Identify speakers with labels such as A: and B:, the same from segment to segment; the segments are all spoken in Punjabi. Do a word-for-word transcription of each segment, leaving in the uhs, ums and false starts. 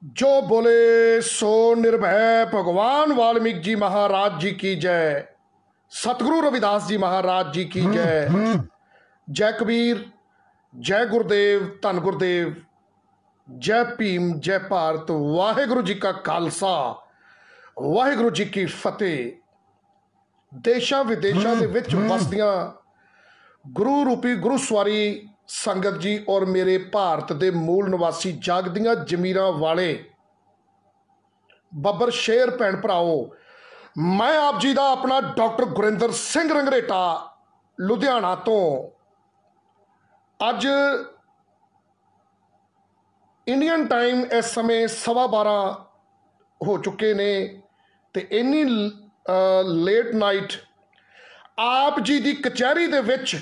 A: जो बोले सो निर्भय भगवान वाल्मीकि जी महाराज जी की जय। सतगुरु रविदास जी महाराज जी की जय। जय कबीर, जय गुरुदेव, धन गुरुदेव, जय भीम, जय भारत। वाहिगुरु जी का खालसा, वाहिगुरु जी की फतेह। देशा विदेशों के विच वसदियां गुरु रूपी गुरु सवारी संगत जी और मेरे भारत के मूल निवासी जागदियां जमीरां वाले बब्बर शेर भैन भराओ, मैं आप जी का अपना डॉक्टर गुरिंदर सिंह रंगरेटा लुधियाना तो अज इंडियन टाइम इस समय सवा बारह हो चुके ने ते इन्नी लेट नाइट आप जी की कचहरी दे विच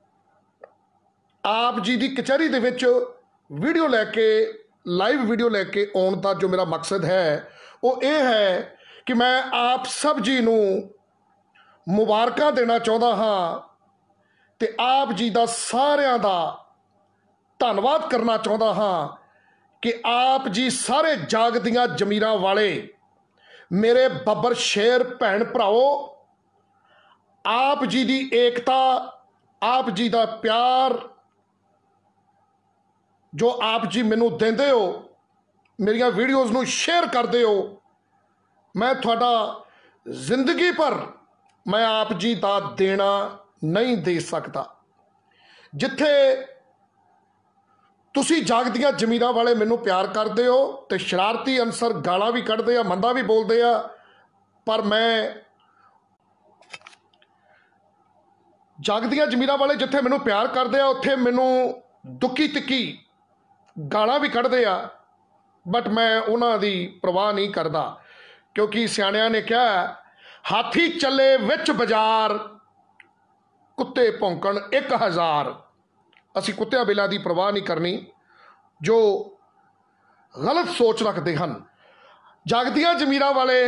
A: आप जी की कचहरी दे विच वीडियो लैके लाइव वीडियो लैके आने का जो मेरा मकसद है वो ये है कि मैं आप सब जी नूं मुबारक देना चाहता हाँ ते आप जी का सारियां दा धन्नवाद करना चाहता हाँ कि आप जी सारे जागदियां जमीरां वाले मेरे बब्बर शेर भैन भराओ, आप जी की एकता, आप जी का प्यार जो आप जी मैनू देंदे हो, मेरिया वीडियोज़ नू शेयर करते हो, मैं थोड़ा जिंदगी पर मैं आप जी का देना नहीं दे सकता। जिथे तुसी जागदियां जमीरां वाले मैनू प्यार करते हो तो शरारती अंसर गालां भी कढ़दे आ, मंदा भी बोलते आ, पर मैं जागदियां जमीरां वाले जिथे मैनू प्यार करते आ उत्थे मैनू दुखी तिक्की गालां भी कढ़दे आ, बट मैं उन्हां दी परवाह नहीं करता क्योंकि सियाणियां ने कहा हाथी चले विच बाजार कुत्ते भौंकण एक हज़ार। असी कुत्तियां बिल्लां दी परवाह नहीं करनी जो गलत सोच रखते हैं। जागदियां जमीरां वाले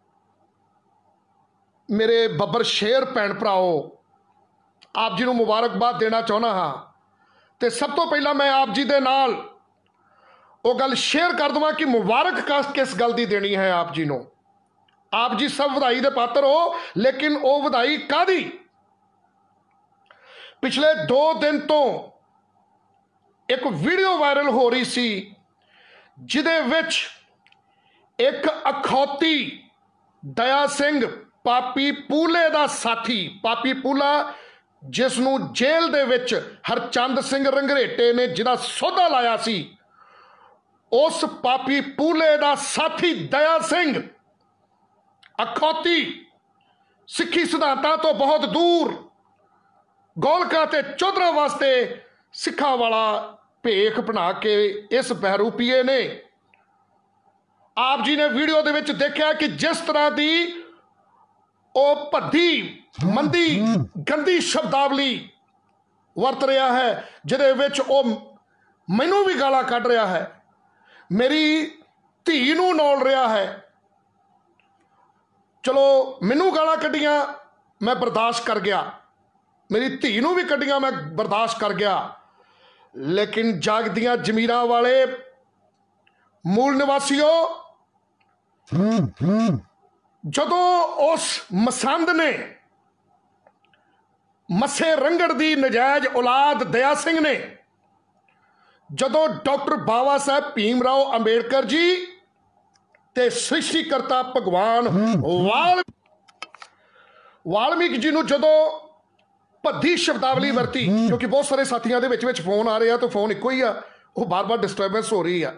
A: मेरे बब्बर शेर भैन भराओ, आप जी नूं मुबारकबाद देना चाहना हाँ। तो सब तो पहला मैं आप जी दे नाल वो गल शेयर कर देवां कि मुबारक किस गल की देनी है आप जी नूं। आप जी सब वधाई दे पात्र हो, लेकिन वो वधाई कादी? पिछले दो दिन तो एक वीडियो वायरल हो रही सी जिदे विच एक अखौती दया सिंह पापी पूले दा साथी, पापी पूला जिसनू जेल दे विच हरचंद सिंह रंगरेटे ने जिहदा सौदा लाया सी, उस पापी पूले दा साथी दया सिंह अखौती सिक्खी सिद्धांतां तो बहुत दूर गोलका ते चौधरा वास्ते सिखा वाला भेख बना के इस बहरूपीए ने आप जी ने वीडियो दे विच देखा कि जिस तरह की ओ भद्दी मंदी गंदी शब्दावली वरत रहा है, जिहदे विच ओ मैनू भी गालां कढ रहा है, मेरी धी नूं नौल रहा है। चलो मैनू गालां कढ़ियां मैं बर्दाश्त कर गया, मेरी धी नूं भी कढ़ियां मैं बर्दाश्त कर गया, लेकिन जागदियां जमीरां वाले मूल निवासियों, जदों उस मसंद ने मसे रंगड़ दी नजायज औलाद दया सिंह ने जदों डॉक्टर बाबा साहब भीमराव अंबेडकर जी ते सृष्टिकर्ता भगवान वाल वाल्मीकि जी नूं जदों भद्दी शब्दावली वरती, क्योंकि बहुत सारे साथियों के विच विच फोन आ रहे हैं तो फोन इको ही आ, वो बार बार डिस्टर्बेंस हो रही है।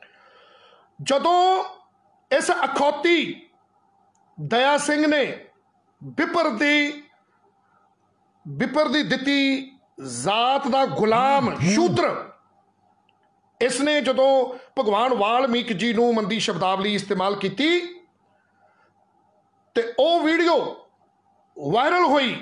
A: जदों इस अखौती दया सिंह ने बिपर दी बिपर दी दिती जात दा गुलाम शूद्र, इसने जदों भगवान वाल्मीकि जी नूं मंदी शब्दावली इस्तेमाल की ते ओ वीडियो वायरल हुई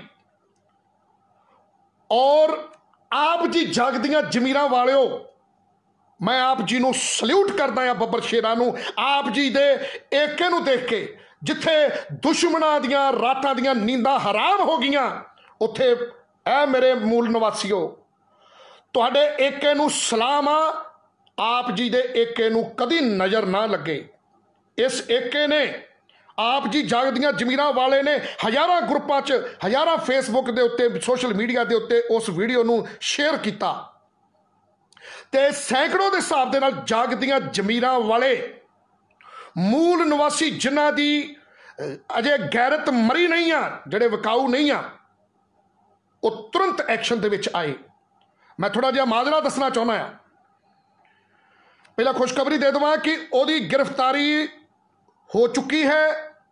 A: और आप जी जागदियां जमीरां वालिओ, मैं आप जी नूं सल्यूट करदा हां बब्बर शेरां नूं। आप जी दे एके नूं देख के जिथे दुश्मनां दियां रातां दियां नींदां हराम हो गईयां, उत्थे ऐ मेरे मूल निवासियों तुहाडे एके नूं सलाम आ। आप जी दे एके नूं कदी नज़र ना लगे। इस एके ने आप जी जागदियां जमीरां वाले ने हज़ारां ग्रुपां च हज़ारां फेसबुक के उत्ते सोशल मीडिया के उत्ते उस वीडियो नूं शेयर किया ते सैकड़ों के हिसाब के नाल जागदियां जमीरां वाले मूल निवासी जिन्हां दी अजे गैरत मरी नहीं आ, जिहड़े विकाऊ नहीं आ, वो तुरंत एक्शन दे विच आए। मैं थोड़ा जिहा माजरा दसना चाहुंदा आ। पहला खुशखबरी दे देवां कि उहदी गिरफ्तारी हो चुकी है।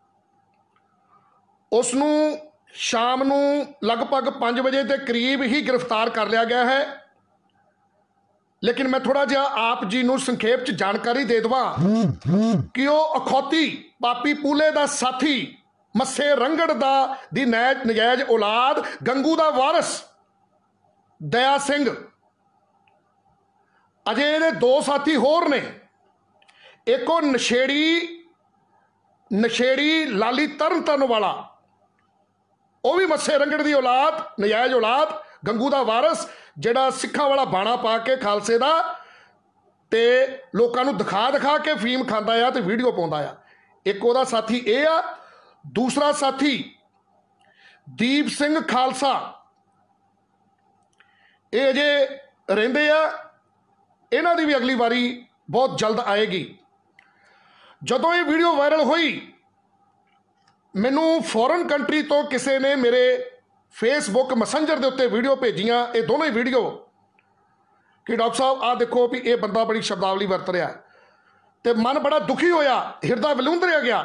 A: उसनूं शाम नूं लगभग पाँच बजे के करीब ही गिरफ्तार कर लिया गया है। लेकिन मैं थोड़ा जिहा आप जी नूं संखेप च जानकारी दे देवां कि वह अखौती पापी पूले का साथी मस्से रंगड़ दा दी नजायज औलाद गंगू का वारस दया सिंह, अजे ये दो साथी होर ने। एक वो नशेड़ी नशेड़ी लाली तरन तरन वाला, वह भी मस्से रंगड़ की औलाद नजायज औलाद गंगू का वारस, जिहड़ा सिखां वाला बाणा पा के खालसे का ते लोकां नूं दिखा दिखा के फीम खांदा आ ते वीडियो पाउंदा आ। एक उहदा साथी ये आ। दूसरा साथी दीप सिंह खालसा, ये अजे रहिंदे आ। इन्हां दी भी अगली बारी बहुत जल्द आएगी। जदों ये वीडियो वायरल हुई, मैनू फॉरन कंट्री तो किसी ने मेरे फेसबुक मैसेंजर के उत्ते वीडियो भेजियां, ये दोनों ही वीडियो कि डॉक्टर साहब आ देखो भी ये बंदा बड़ी शब्दावली वरत रहा है। तो मन बड़ा दुखी होया, हिरदा विलुंदरिया गया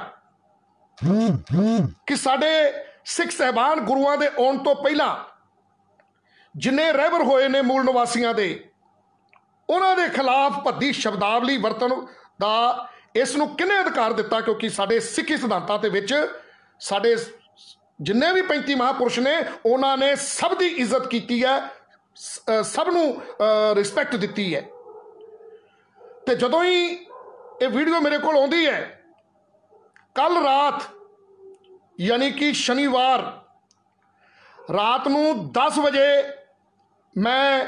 A: कि साडे सिख साहबान गुरुआं दे आउण तो पहला जिन्ने रहबर होए ने मूल निवासियों के, उन्हां दे खिलाफ भद्दी शब्दावली वरतन दा इस नूं किहने अधिकार दिता? क्योंकि साडे सिੱਖੀ सिद्धांतां दे विच साडे जिन्ने भी पैंती महापुरुष ने उन्होंने सब की इज्जत की है, सब नूं रिस्पैक्ट दी है। तो जदों ही ये वीडियो मेरे को आउंदी है, कल रात यानी कि शनिवार रात नूं दस बजे मैं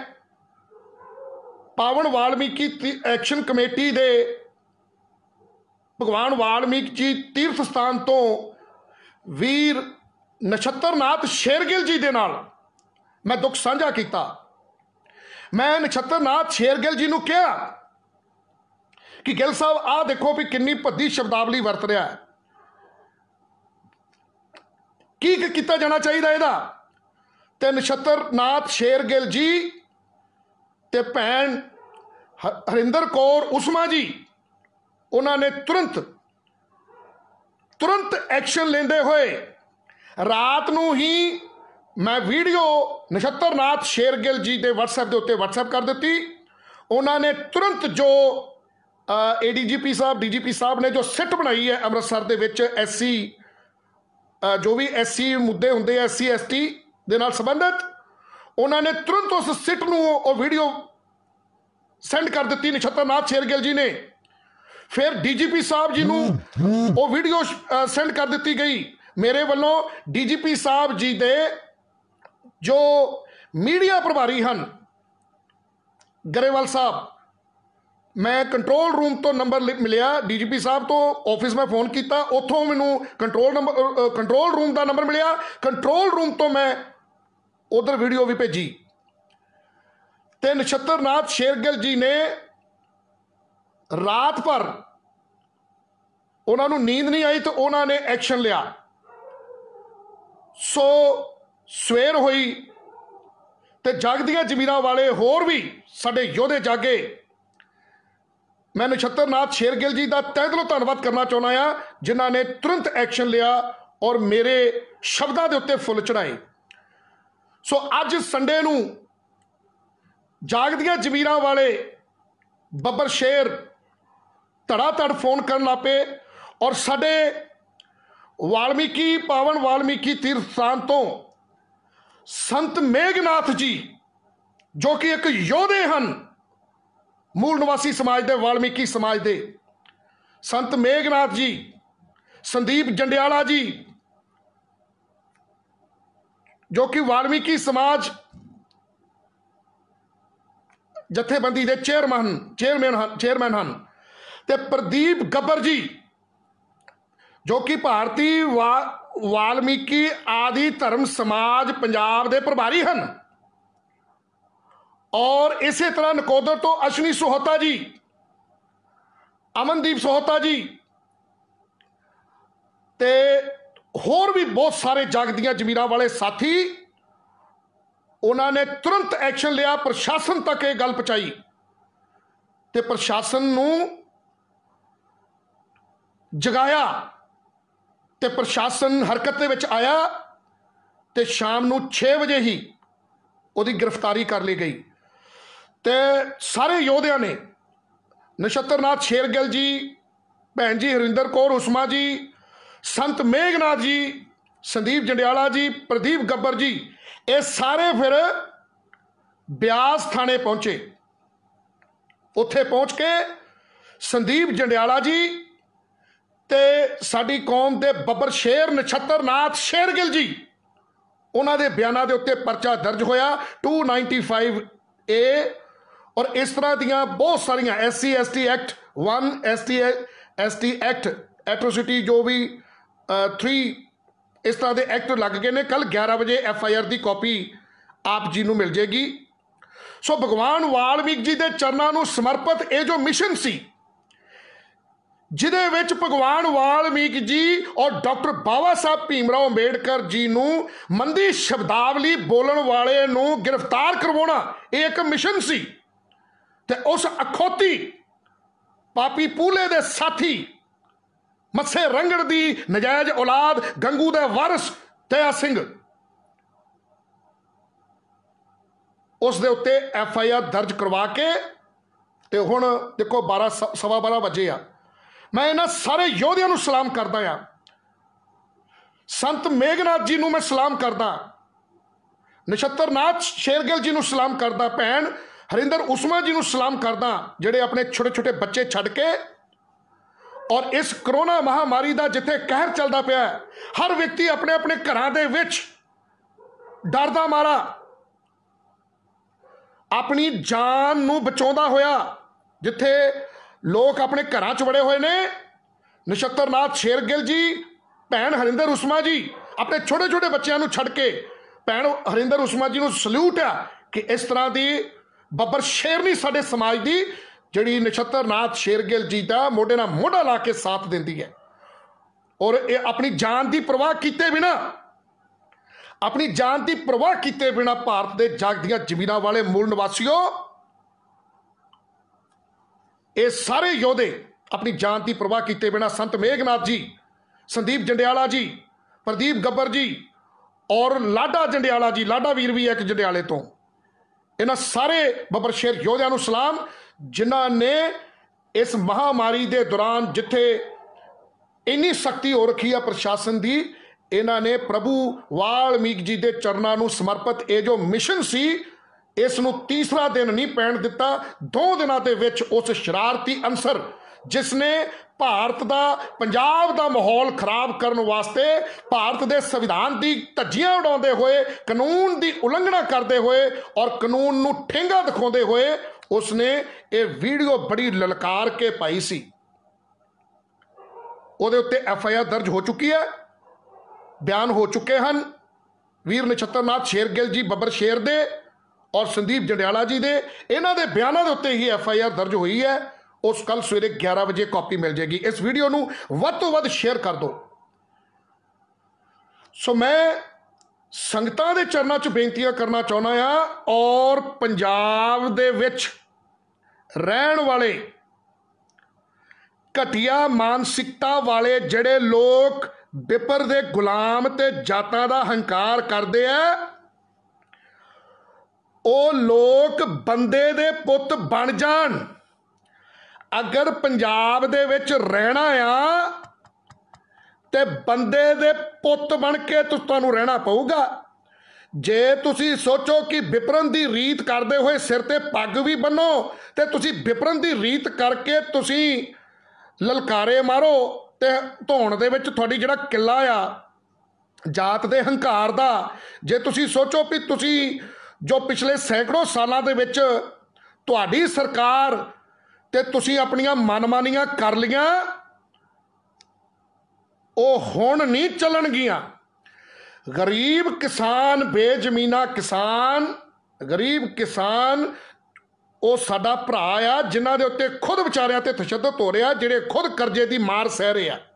A: पावन वाल्मीकि एक्शन कमेटी दे भगवान वाल्मीकि जी तीर्थ स्थान तो वीर नछत्रनाथ शेरगिल जी दे नाल मैं दुख साझा किया। मैं नछत्रनाथ शेरगिल जी नूं कहा कि गिल साहब आ देखो भी किन्नी भद्दी शब्दावली वरत रहा है, की किया जाना चाहिए इहदा? ते नछत्रनाथ शेरगिल जी ते भैन हरिंदर कौर उस्मा जी, उन्होंने तुरंत तुरंत एक्शन लेंदे हुए रात नूं ही मैं वीडियो नछत्रनाथ शेरगिल जी के व्हाट्सएप के उत्ते व्हाट्सएप कर दी। उन्होंने तुरंत जो ए डी जी पी साहब डी जी पी साहब ने जो सिट बनाई है अमृतसर के विच एस सी जो भी एस सी मुद्दे होंगे एस सी एस टी के नाल संबंधित, उन्होंने तुरंत उस सिट नूं वो वीडियो सेंड कर दी नछत्रनाथ शेरगिल जी ने। फिर डी जी पी साहब जी नूं वो वीडियो सेंड कर दी गई। मेरे वालों डी जी पी साहब जी दे जो मीडिया प्रभारी हैं गरेवाल साहब, मैं कंट्रोल रूम तो नंबर मिलिया डी जी पी साहब तो ऑफिस में फोन किया, उतों मैनू कंट्रोल नंबर कंट्रोल रूम का नंबर मिलिया, कंट्रोल रूम तो मैं उधर वीडियो भी भेजी। तो नछत्रनाथ शेरगिल जी ने रात भर उन्होंने नींद नहीं आई तो उन्होंने एक्शन लिया। सो सवेर हुई तो जागदियां जमीरां वाले होर भी साडे योधे जागे। मैं नछत्रनाथ शेरगिल जी का तहे दिलों धन्नवाद करना चाहुंदा आ, जिन्हां ने तुरंत एक्शन लिया और मेरे शब्दों के उत्ते फुल चढ़ाए। सो अज संडे नूं जागदियां जमीरां वाले बब्बर शेर धड़ाधड़ फोन करन लग पे और साडे वाल्मीकि पावन वाल्मीकि तीर्थ स्थान तो संत मेघनाथ जी जो कि एक योधे हैं मूल निवासी समाज के वाल्मीकि समाज के, संत मेघनाथ जी, संदीप जंडियाला जी जो कि वाल्मीकि समाज ਜਥੇਬੰਦੀ ਦੇ ਚੇਅਰਮੈਨ ਚੇਅਰਮੈਨ ਹਨ ਚੇਅਰਮੈਨ ਹਨ ਤੇ ਪ੍ਰਦੀਪ ਗੱਬਰ ਜੀ ਜੋ ਕਿ ਭਾਰਤੀ ਵਾ ਵਾਲਮੀਕੀ ਆਦਿ ਧਰਮ ਸਮਾਜ ਪੰਜਾਬ ਦੇ ਪ੍ਰਭਾਰੀ ਹਨ। ਔਰ ਇਸੇ ਤਰ੍ਹਾਂ ਨਕੋਦਰ ਤੋਂ ਅਸ਼ਵਨੀ ਸੋਹਤਾ ਜੀ, ਅਮਨਦੀਪ ਸੋਹਤਾ ਜੀ ਤੇ ਹੋਰ ਵੀ ਬਹੁਤ ਸਾਰੇ ਜਗ ਦੀਆਂ ਜ਼ਮੀਰਾਂ ਵਾਲੇ ਸਾਥੀ, ਉਹਨਾਂ ਨੇ ਤੁਰੰਤ ਐਕਸ਼ਨ ਲਿਆ, ਪ੍ਰਸ਼ਾਸਨ ਤੱਕ ਇਹ ਗੱਲ ਪਹੁੰਚਾਈ ਤੇ ਪ੍ਰਸ਼ਾਸਨ ਨੂੰ ਜਗਾਇਆ ਤੇ ਪ੍ਰਸ਼ਾਸਨ ਹਰਕਤ ਦੇ ਵਿੱਚ ਆਇਆ ਤੇ ਸ਼ਾਮ ਨੂੰ ਛੇ ਵਜੇ ਹੀ ਉਹਦੀ ਗ੍ਰਿਫਤਾਰੀ ਕਰ ਲਈ ਗਈ। ਤੇ ਸਾਰੇ ਯੋਧਿਆਂ ਨੇ ਨਛੱਤਰਨਾਥ ਸ਼ੇਰਗਿੱਲ ਜੀ, ਭੈਣ ਜੀ ਹਰਿੰਦਰ ਕੌਰ ਉਸਮਾ ਜੀ, ਸੰਤ ਮੇਘਨਾਥ ਜੀ, ਸੰਦੀਪ ਜੰਡਿਆਲਾ ਜੀ, ਪ੍ਰਦੀਪ ਗੱਬਰ ਜੀ, ਇਹ ਸਾਰੇ ਫਿਰ ਬਿਆਸ ਥਾਣੇ ਪਹੁੰਚੇ। ਉੱਥੇ ਪਹੁੰਚ ਕੇ ਸੰਦੀਪ ਜੰਡਿਆਲਾ ਜੀ ਤੇ ਸਾਡੀ ਕੌਮ ਦੇ ਬੱਬਰ ਸ਼ੇਰ ਨਛੱਤਰਨਾਥ ਸ਼ੇਰਗਿੱਲ ਜੀ, ਉਹਨਾਂ ਦੇ ਬਿਆਨਾਂ ਦੇ ਉੱਤੇ ਪਰਚਾ ਦਰਜ ਹੋਇਆ ਦੋ ਸੌ ਪਚਾਨਵੇਂ ਏ। ਔਰ ਇਸ ਤਰ੍ਹਾਂ ਦੀਆਂ ਬਹੁਤ ਸਾਰੀਆਂ S C S T act one, S T S T act atrocity ਜੋ ਵੀ ਥ੍ਰੀ, ਇਸ ਤਰ੍ਹਾਂ ਦੇ ਐਕਟ ਲੱਗ ਗਏ ਨੇ। ਕੱਲ ਗਿਆਰਾਂ ਵਜੇ ਐਫ ਆਈ ਆਰ ਦੀ ਕਾਪੀ ਆਪ ਜੀ ਨੂੰ ਮਿਲ ਜੇਗੀ। ਸੋ ਭਗਵਾਨ ਵਾਲਮੀਕ ਜੀ ਦੇ ਚਰਨਾਂ ਨੂੰ ਸਮਰਪਿਤ ਇਹ ਜੋ ਮਿਸ਼ਨ ਸੀ, ਜਿਹਦੇ ਵਿੱਚ ਭਗਵਾਨ ਵਾਲਮੀਕ ਜੀ ਔਰ ਡਾਕਟਰ ਬਾਬਾ ਸਾਹਿਬ ਭੀਮਰਾਓ ਅੰਬੇਡਕਰ ਜੀ ਨੂੰ ਮੰਦੀ ਸ਼ਬਦਾਵਲੀ ਬੋਲਣ ਵਾਲੇ ਨੂੰ ਗ੍ਰਿਫਤਾਰ ਕਰਵਾਉਣਾ, ਇਹ ਇੱਕ ਮਿਸ਼ਨ ਸੀ। ਤੇ ਉਸ ਅਖੌਤੀ ਪਾਪੀ ਪੂਲੇ ਦੇ ਸਾਥੀ ਮੱਸੇ ਰੰਗੜ ਦੀ ਨਜਾਇਜ਼ ਔਲਾਦ ਗੰਗੂ ਦੇ ਵਾਰਿਸ ਦਇਆ ਸਿੰਘ, ਉਸ ਦੇ ਉੱਤੇ ਐਫ ਆਈ ਆਰ ਦਰਜ ਕਰਵਾ ਕੇ ਤੇ ਹੁਣ ਦੇਖੋ ਬਾਰਾਂ ਸਵਾ ਬਾਰਾਂ ਵਜੇ ਆ। ਮੈਂ ਇਹਨਾਂ ਸਾਰੇ ਯੋਧਿਆਂ ਨੂੰ ਸਲਾਮ ਕਰਦਾ ਆ। ਸੰਤ ਮੇਘਨਾਥ ਜੀ ਨੂੰ ਮੈਂ ਸਲਾਮ ਕਰਦਾ, ਨਛੱਤਰਨਾਥ ਸ਼ੇਰਗਿੱਲ ਜੀ ਨੂੰ ਸਲਾਮ ਕਰਦਾ, ਭੈਣ ਹਰਿੰਦਰ ਉਸਮਾ ਜੀ ਨੂੰ ਸਲਾਮ ਕਰਦਾ, ਜਿਹੜੇ ਆਪਣੇ ਛੋਟੇ ਛੋਟੇ ਬੱਚੇ ਛੱਡ ਕੇ ਔਰ ਇਸ ਕਰੋਨਾ ਮਹਾਮਾਰੀ ਦਾ ਜਿੱਥੇ ਕਹਿਰ ਚੱਲਦਾ ਪਿਆ, ਹਰ ਵਿਅਕਤੀ ਆਪਣੇ ਆਪਣੇ ਘਰਾਂ ਦੇ ਵਿੱਚ ਡਰਦਾ ਮਾਰਾ ਆਪਣੀ ਜਾਨ ਨੂੰ ਬਚਾਉਂਦਾ ਹੋਇਆ, ਜਿੱਥੇ ਲੋਕ ਆਪਣੇ ਘਰਾਂ 'ਚ ਵੜੇ ਹੋਏ ਨੇ, ਨਛੱਤਰਨਾਥ ਸ਼ੇਰਗਿੱਲ ਜੀ, ਭੈਣ ਹਰਿੰਦਰ ਉਸਮਾ ਜੀ ਆਪਣੇ ਛੋਟੇ ਛੋਟੇ ਬੱਚਿਆਂ ਨੂੰ ਛੱਡ ਕੇ, ਭੈਣ ਹਰਿੰਦਰ ਉਸਮਾ ਜੀ ਨੂੰ ਸਲੂਟ ਆ ਕਿ ਇਸ ਤਰ੍ਹਾਂ ਦੀ ਬੱਬਰ ਸ਼ੇਰਨੀ ਸਾਡੇ ਸਮਾਜ ਦੀ, ਜਿਹੜੀ ਨਛੱਤਰਨਾਥ ਸ਼ੇਰਗਿੱਲ ਜੀ ਦਾ ਮੋਢੇ ਨਾਲ ਮੋਢਾ ਲਾ ਕੇ ਸਾਥ ਦਿੰਦੀ ਹੈ। ਔਰ ਇਹ ਆਪਣੀ ਜਾਨ ਦੀ ਪਰਵਾਹ ਕੀਤੇ ਬਿਨਾ ਆਪਣੀ ਜਾਨ ਦੀ ਪਰਵਾਹ ਕੀਤੇ ਬਿਨਾ ਭਾਰਤ ਦੇ ਜਗ ਦੀਆਂ ਜ਼ਮੀਨਾਂ ਵਾਲੇ ਮੂਲ ਨਿਵਾਸੀਓ, ਇਹ ਸਾਰੇ ਯੋਧੇ ਆਪਣੀ ਜਾਨ ਦੀ ਪਰਵਾਹ ਕੀਤੇ ਬਿਨਾ ਸੰਤ ਮੇਘਨਾਥ ਜੀ, ਸੰਦੀਪ ਜੰਡਿਆਲਾ ਜੀ, ਪ੍ਰਦੀਪ ਗੱਬਰ ਜੀ ਔਰ ਲਾਡਾ ਜੰਡਿਆਲਾ ਜੀ, ਲਾਡਾ ਵੀਰ ਵੀ ਇੱਕ ਜੰਡਿਆਲੇ ਤੋਂ, ਇਹਨਾਂ ਸਾਰੇ ਬੱਬਰ ਸ਼ੇਰ ਯੋਧਿਆਂ ਨੂੰ ਸਲਾਮ, ਜਿਨ੍ਹਾਂ ਨੇ ਇਸ ਮਹਾਮਾਰੀ ਦੇ ਦੌਰਾਨ ਜਿੱਥੇ ਇੰਨੀ ਸਖਤੀ ਹੋ ਰੱਖੀ ਆ ਪ੍ਰਸ਼ਾਸਨ ਦੀ, ਇਹਨਾਂ ਨੇ ਪ੍ਰਭੂ ਵਾਲਮੀਕ ਜੀ ਦੇ ਚਰਨਾਂ ਨੂੰ ਸਮਰਪਿਤ ਇਹ ਜੋ ਮਿਸ਼ਨ ਸੀ, ਇਸ ਨੂੰ ਤੀਸਰਾ ਦਿਨ ਨਹੀਂ ਪੈਣ ਦਿੱਤਾ। ਦੋ ਦਿਨਾਂ ਦੇ ਵਿੱਚ ਉਸ ਸ਼ਰਾਰਤੀ ਅਨਸਰ ਜਿਸ ਨੇ ਭਾਰਤ ਦਾ, ਪੰਜਾਬ ਦਾ ਮਾਹੌਲ ਖਰਾਬ ਕਰਨ ਵਾਸਤੇ, ਭਾਰਤ ਦੇ ਸੰਵਿਧਾਨ ਦੀ ਧੱਜੀਆਂ ਉਡਾਉਂਦੇ ਹੋਏ, ਕਾਨੂੰਨ ਦੀ ਉਲੰਘਣਾ ਕਰਦੇ ਹੋਏ ਔਰ ਕਾਨੂੰਨ ਨੂੰ ਠੇਂਗਾ ਦਿਖਾਉਂਦੇ ਹੋਏ, ਉਸਨੇ ਇਹ ਵੀਡੀਓ ਬੜੀ ਲਲਕਾਰ ਕੇ ਪਾਈ ਸੀ। ਉਹਦੇ ਉੱਤੇ ਐਫ ਆਈ ਆਰ ਦਰਜ ਹੋ ਚੁੱਕੀ ਹੈ, ਬਿਆਨ ਹੋ ਚੁੱਕੇ ਹਨ ਵੀਰ ਨਛੱਤਰਨਾਥ ਸ਼ੇਰਗਿੱਲ ਜੀ ਬੱਬਰ ਸ਼ੇਰ ਦੇ ਔਰ ਸੰਦੀਪ ਜੰਡਿਆਲਾ ਜੀ ਦੇ। ਇਹਨਾਂ ਦੇ ਬਿਆਨਾਂ ਦੇ ਉੱਤੇ ਹੀ ਐਫ ਆਈ ਆਰ ਦਰਜ ਹੋਈ ਹੈ। ਉਸ ਕੱਲ ਸਵੇਰੇ ਗਿਆਰਾਂ ਵਜੇ ਕਾਪੀ ਮਿਲ ਜਾਏਗੀ। ਇਸ ਵੀਡੀਓ ਨੂੰ ਵੱਧ ਤੋਂ ਵੱਧ ਸ਼ੇਅਰ ਕਰ ਦਿਓ। ਸੋ ਮੈਂ ਸੰਗਤਾਂ ਦੇ ਚਰਨਾਂ 'ਚ ਬੇਨਤੀਆਂ ਕਰਨਾ ਚਾਹੁੰਦਾ ਹਾਂ, ਔਰ ਪੰਜਾਬ ਦੇ ਵਿੱਚ ਰਹਿਣ ਵਾਲੇ ਘਟੀਆ ਮਾਨਸਿਕਤਾ ਵਾਲੇ ਜਿਹੜੇ ਲੋਕ ਬਿਪਰ ਦੇ ਗੁਲਾਮ ਤੇ ਜਾਤਾਂ ਦਾ ਹੰਕਾਰ ਕਰਦੇ ਆ, ਉਹ ਲੋਕ ਬੰਦੇ ਦੇ ਪੁੱਤ ਬਣ ਜਾਣ। ਅਗਰ ਪੰਜਾਬ ਦੇ ਵਿੱਚ ਰਹਿਣਾ ਆ ਤੇ ਬੰਦੇ ਦੇ ਪੁੱਤ ਬਣ ਕੇ ਤੁਹਾਨੂੰ ਰਹਿਣਾ ਪਊਗਾ। ਜੇ ਤੁਸੀਂ ਸੋਚੋ ਕਿ ਵਿਪਰਨ ਦੀ ਰੀਤ ਕਰਦੇ ਹੋਏ ਸਿਰ ਤੇ ਪੱਗ ਵੀ ਬੰਨੋ ਤੇ ਤੁਸੀਂ ਵਿਪਰਨ ਦੀ ਰੀਤ ਕਰਕੇ ਤੁਸੀਂ ਲਲਕਾਰੇ ਮਾਰੋ ਤੇ ਧੌਣ ਦੇ ਵਿੱਚ ਤੁਹਾਡੀ ਜਿਹੜਾ ਕਿੱਲਾ ਆ ਜਾਤ ਦੇ ਹੰਕਾਰ ਦਾ, ਜੇ ਤੁਸੀਂ ਸੋਚੋ ਵੀ ਤੁਸੀਂ ਜੋ ਪਿਛਲੇ ਸੈਂਕੜੋਂ ਸਾਲਾਂ ਦੇ ਵਿੱਚ तुहाडी सरकार ते तुसीं अपनियां मनमानियां कर लियां, ਉਹ ਹੁਣ नहीं ਚੱਲਣਗੀਆਂ। गरीब किसान, बेजमीना किसान, गरीब किसान ਉਹ ਸਾਡਾ ਭਰਾ ਆ ਜਿਨ੍ਹਾਂ ਦੇ ਉੱਤੇ ਖੁਦ ਵਿਚਾਰਿਆਂ ਤੇ ਤਸ਼ੱਦਦ ਹੋ ਰਿਹਾ, ਜਿਹੜੇ ਖੁਦ ਕਰਜ਼ੇ ਦੀ ਮਾਰ ਸਹਿ ਰਹੇ ਆ।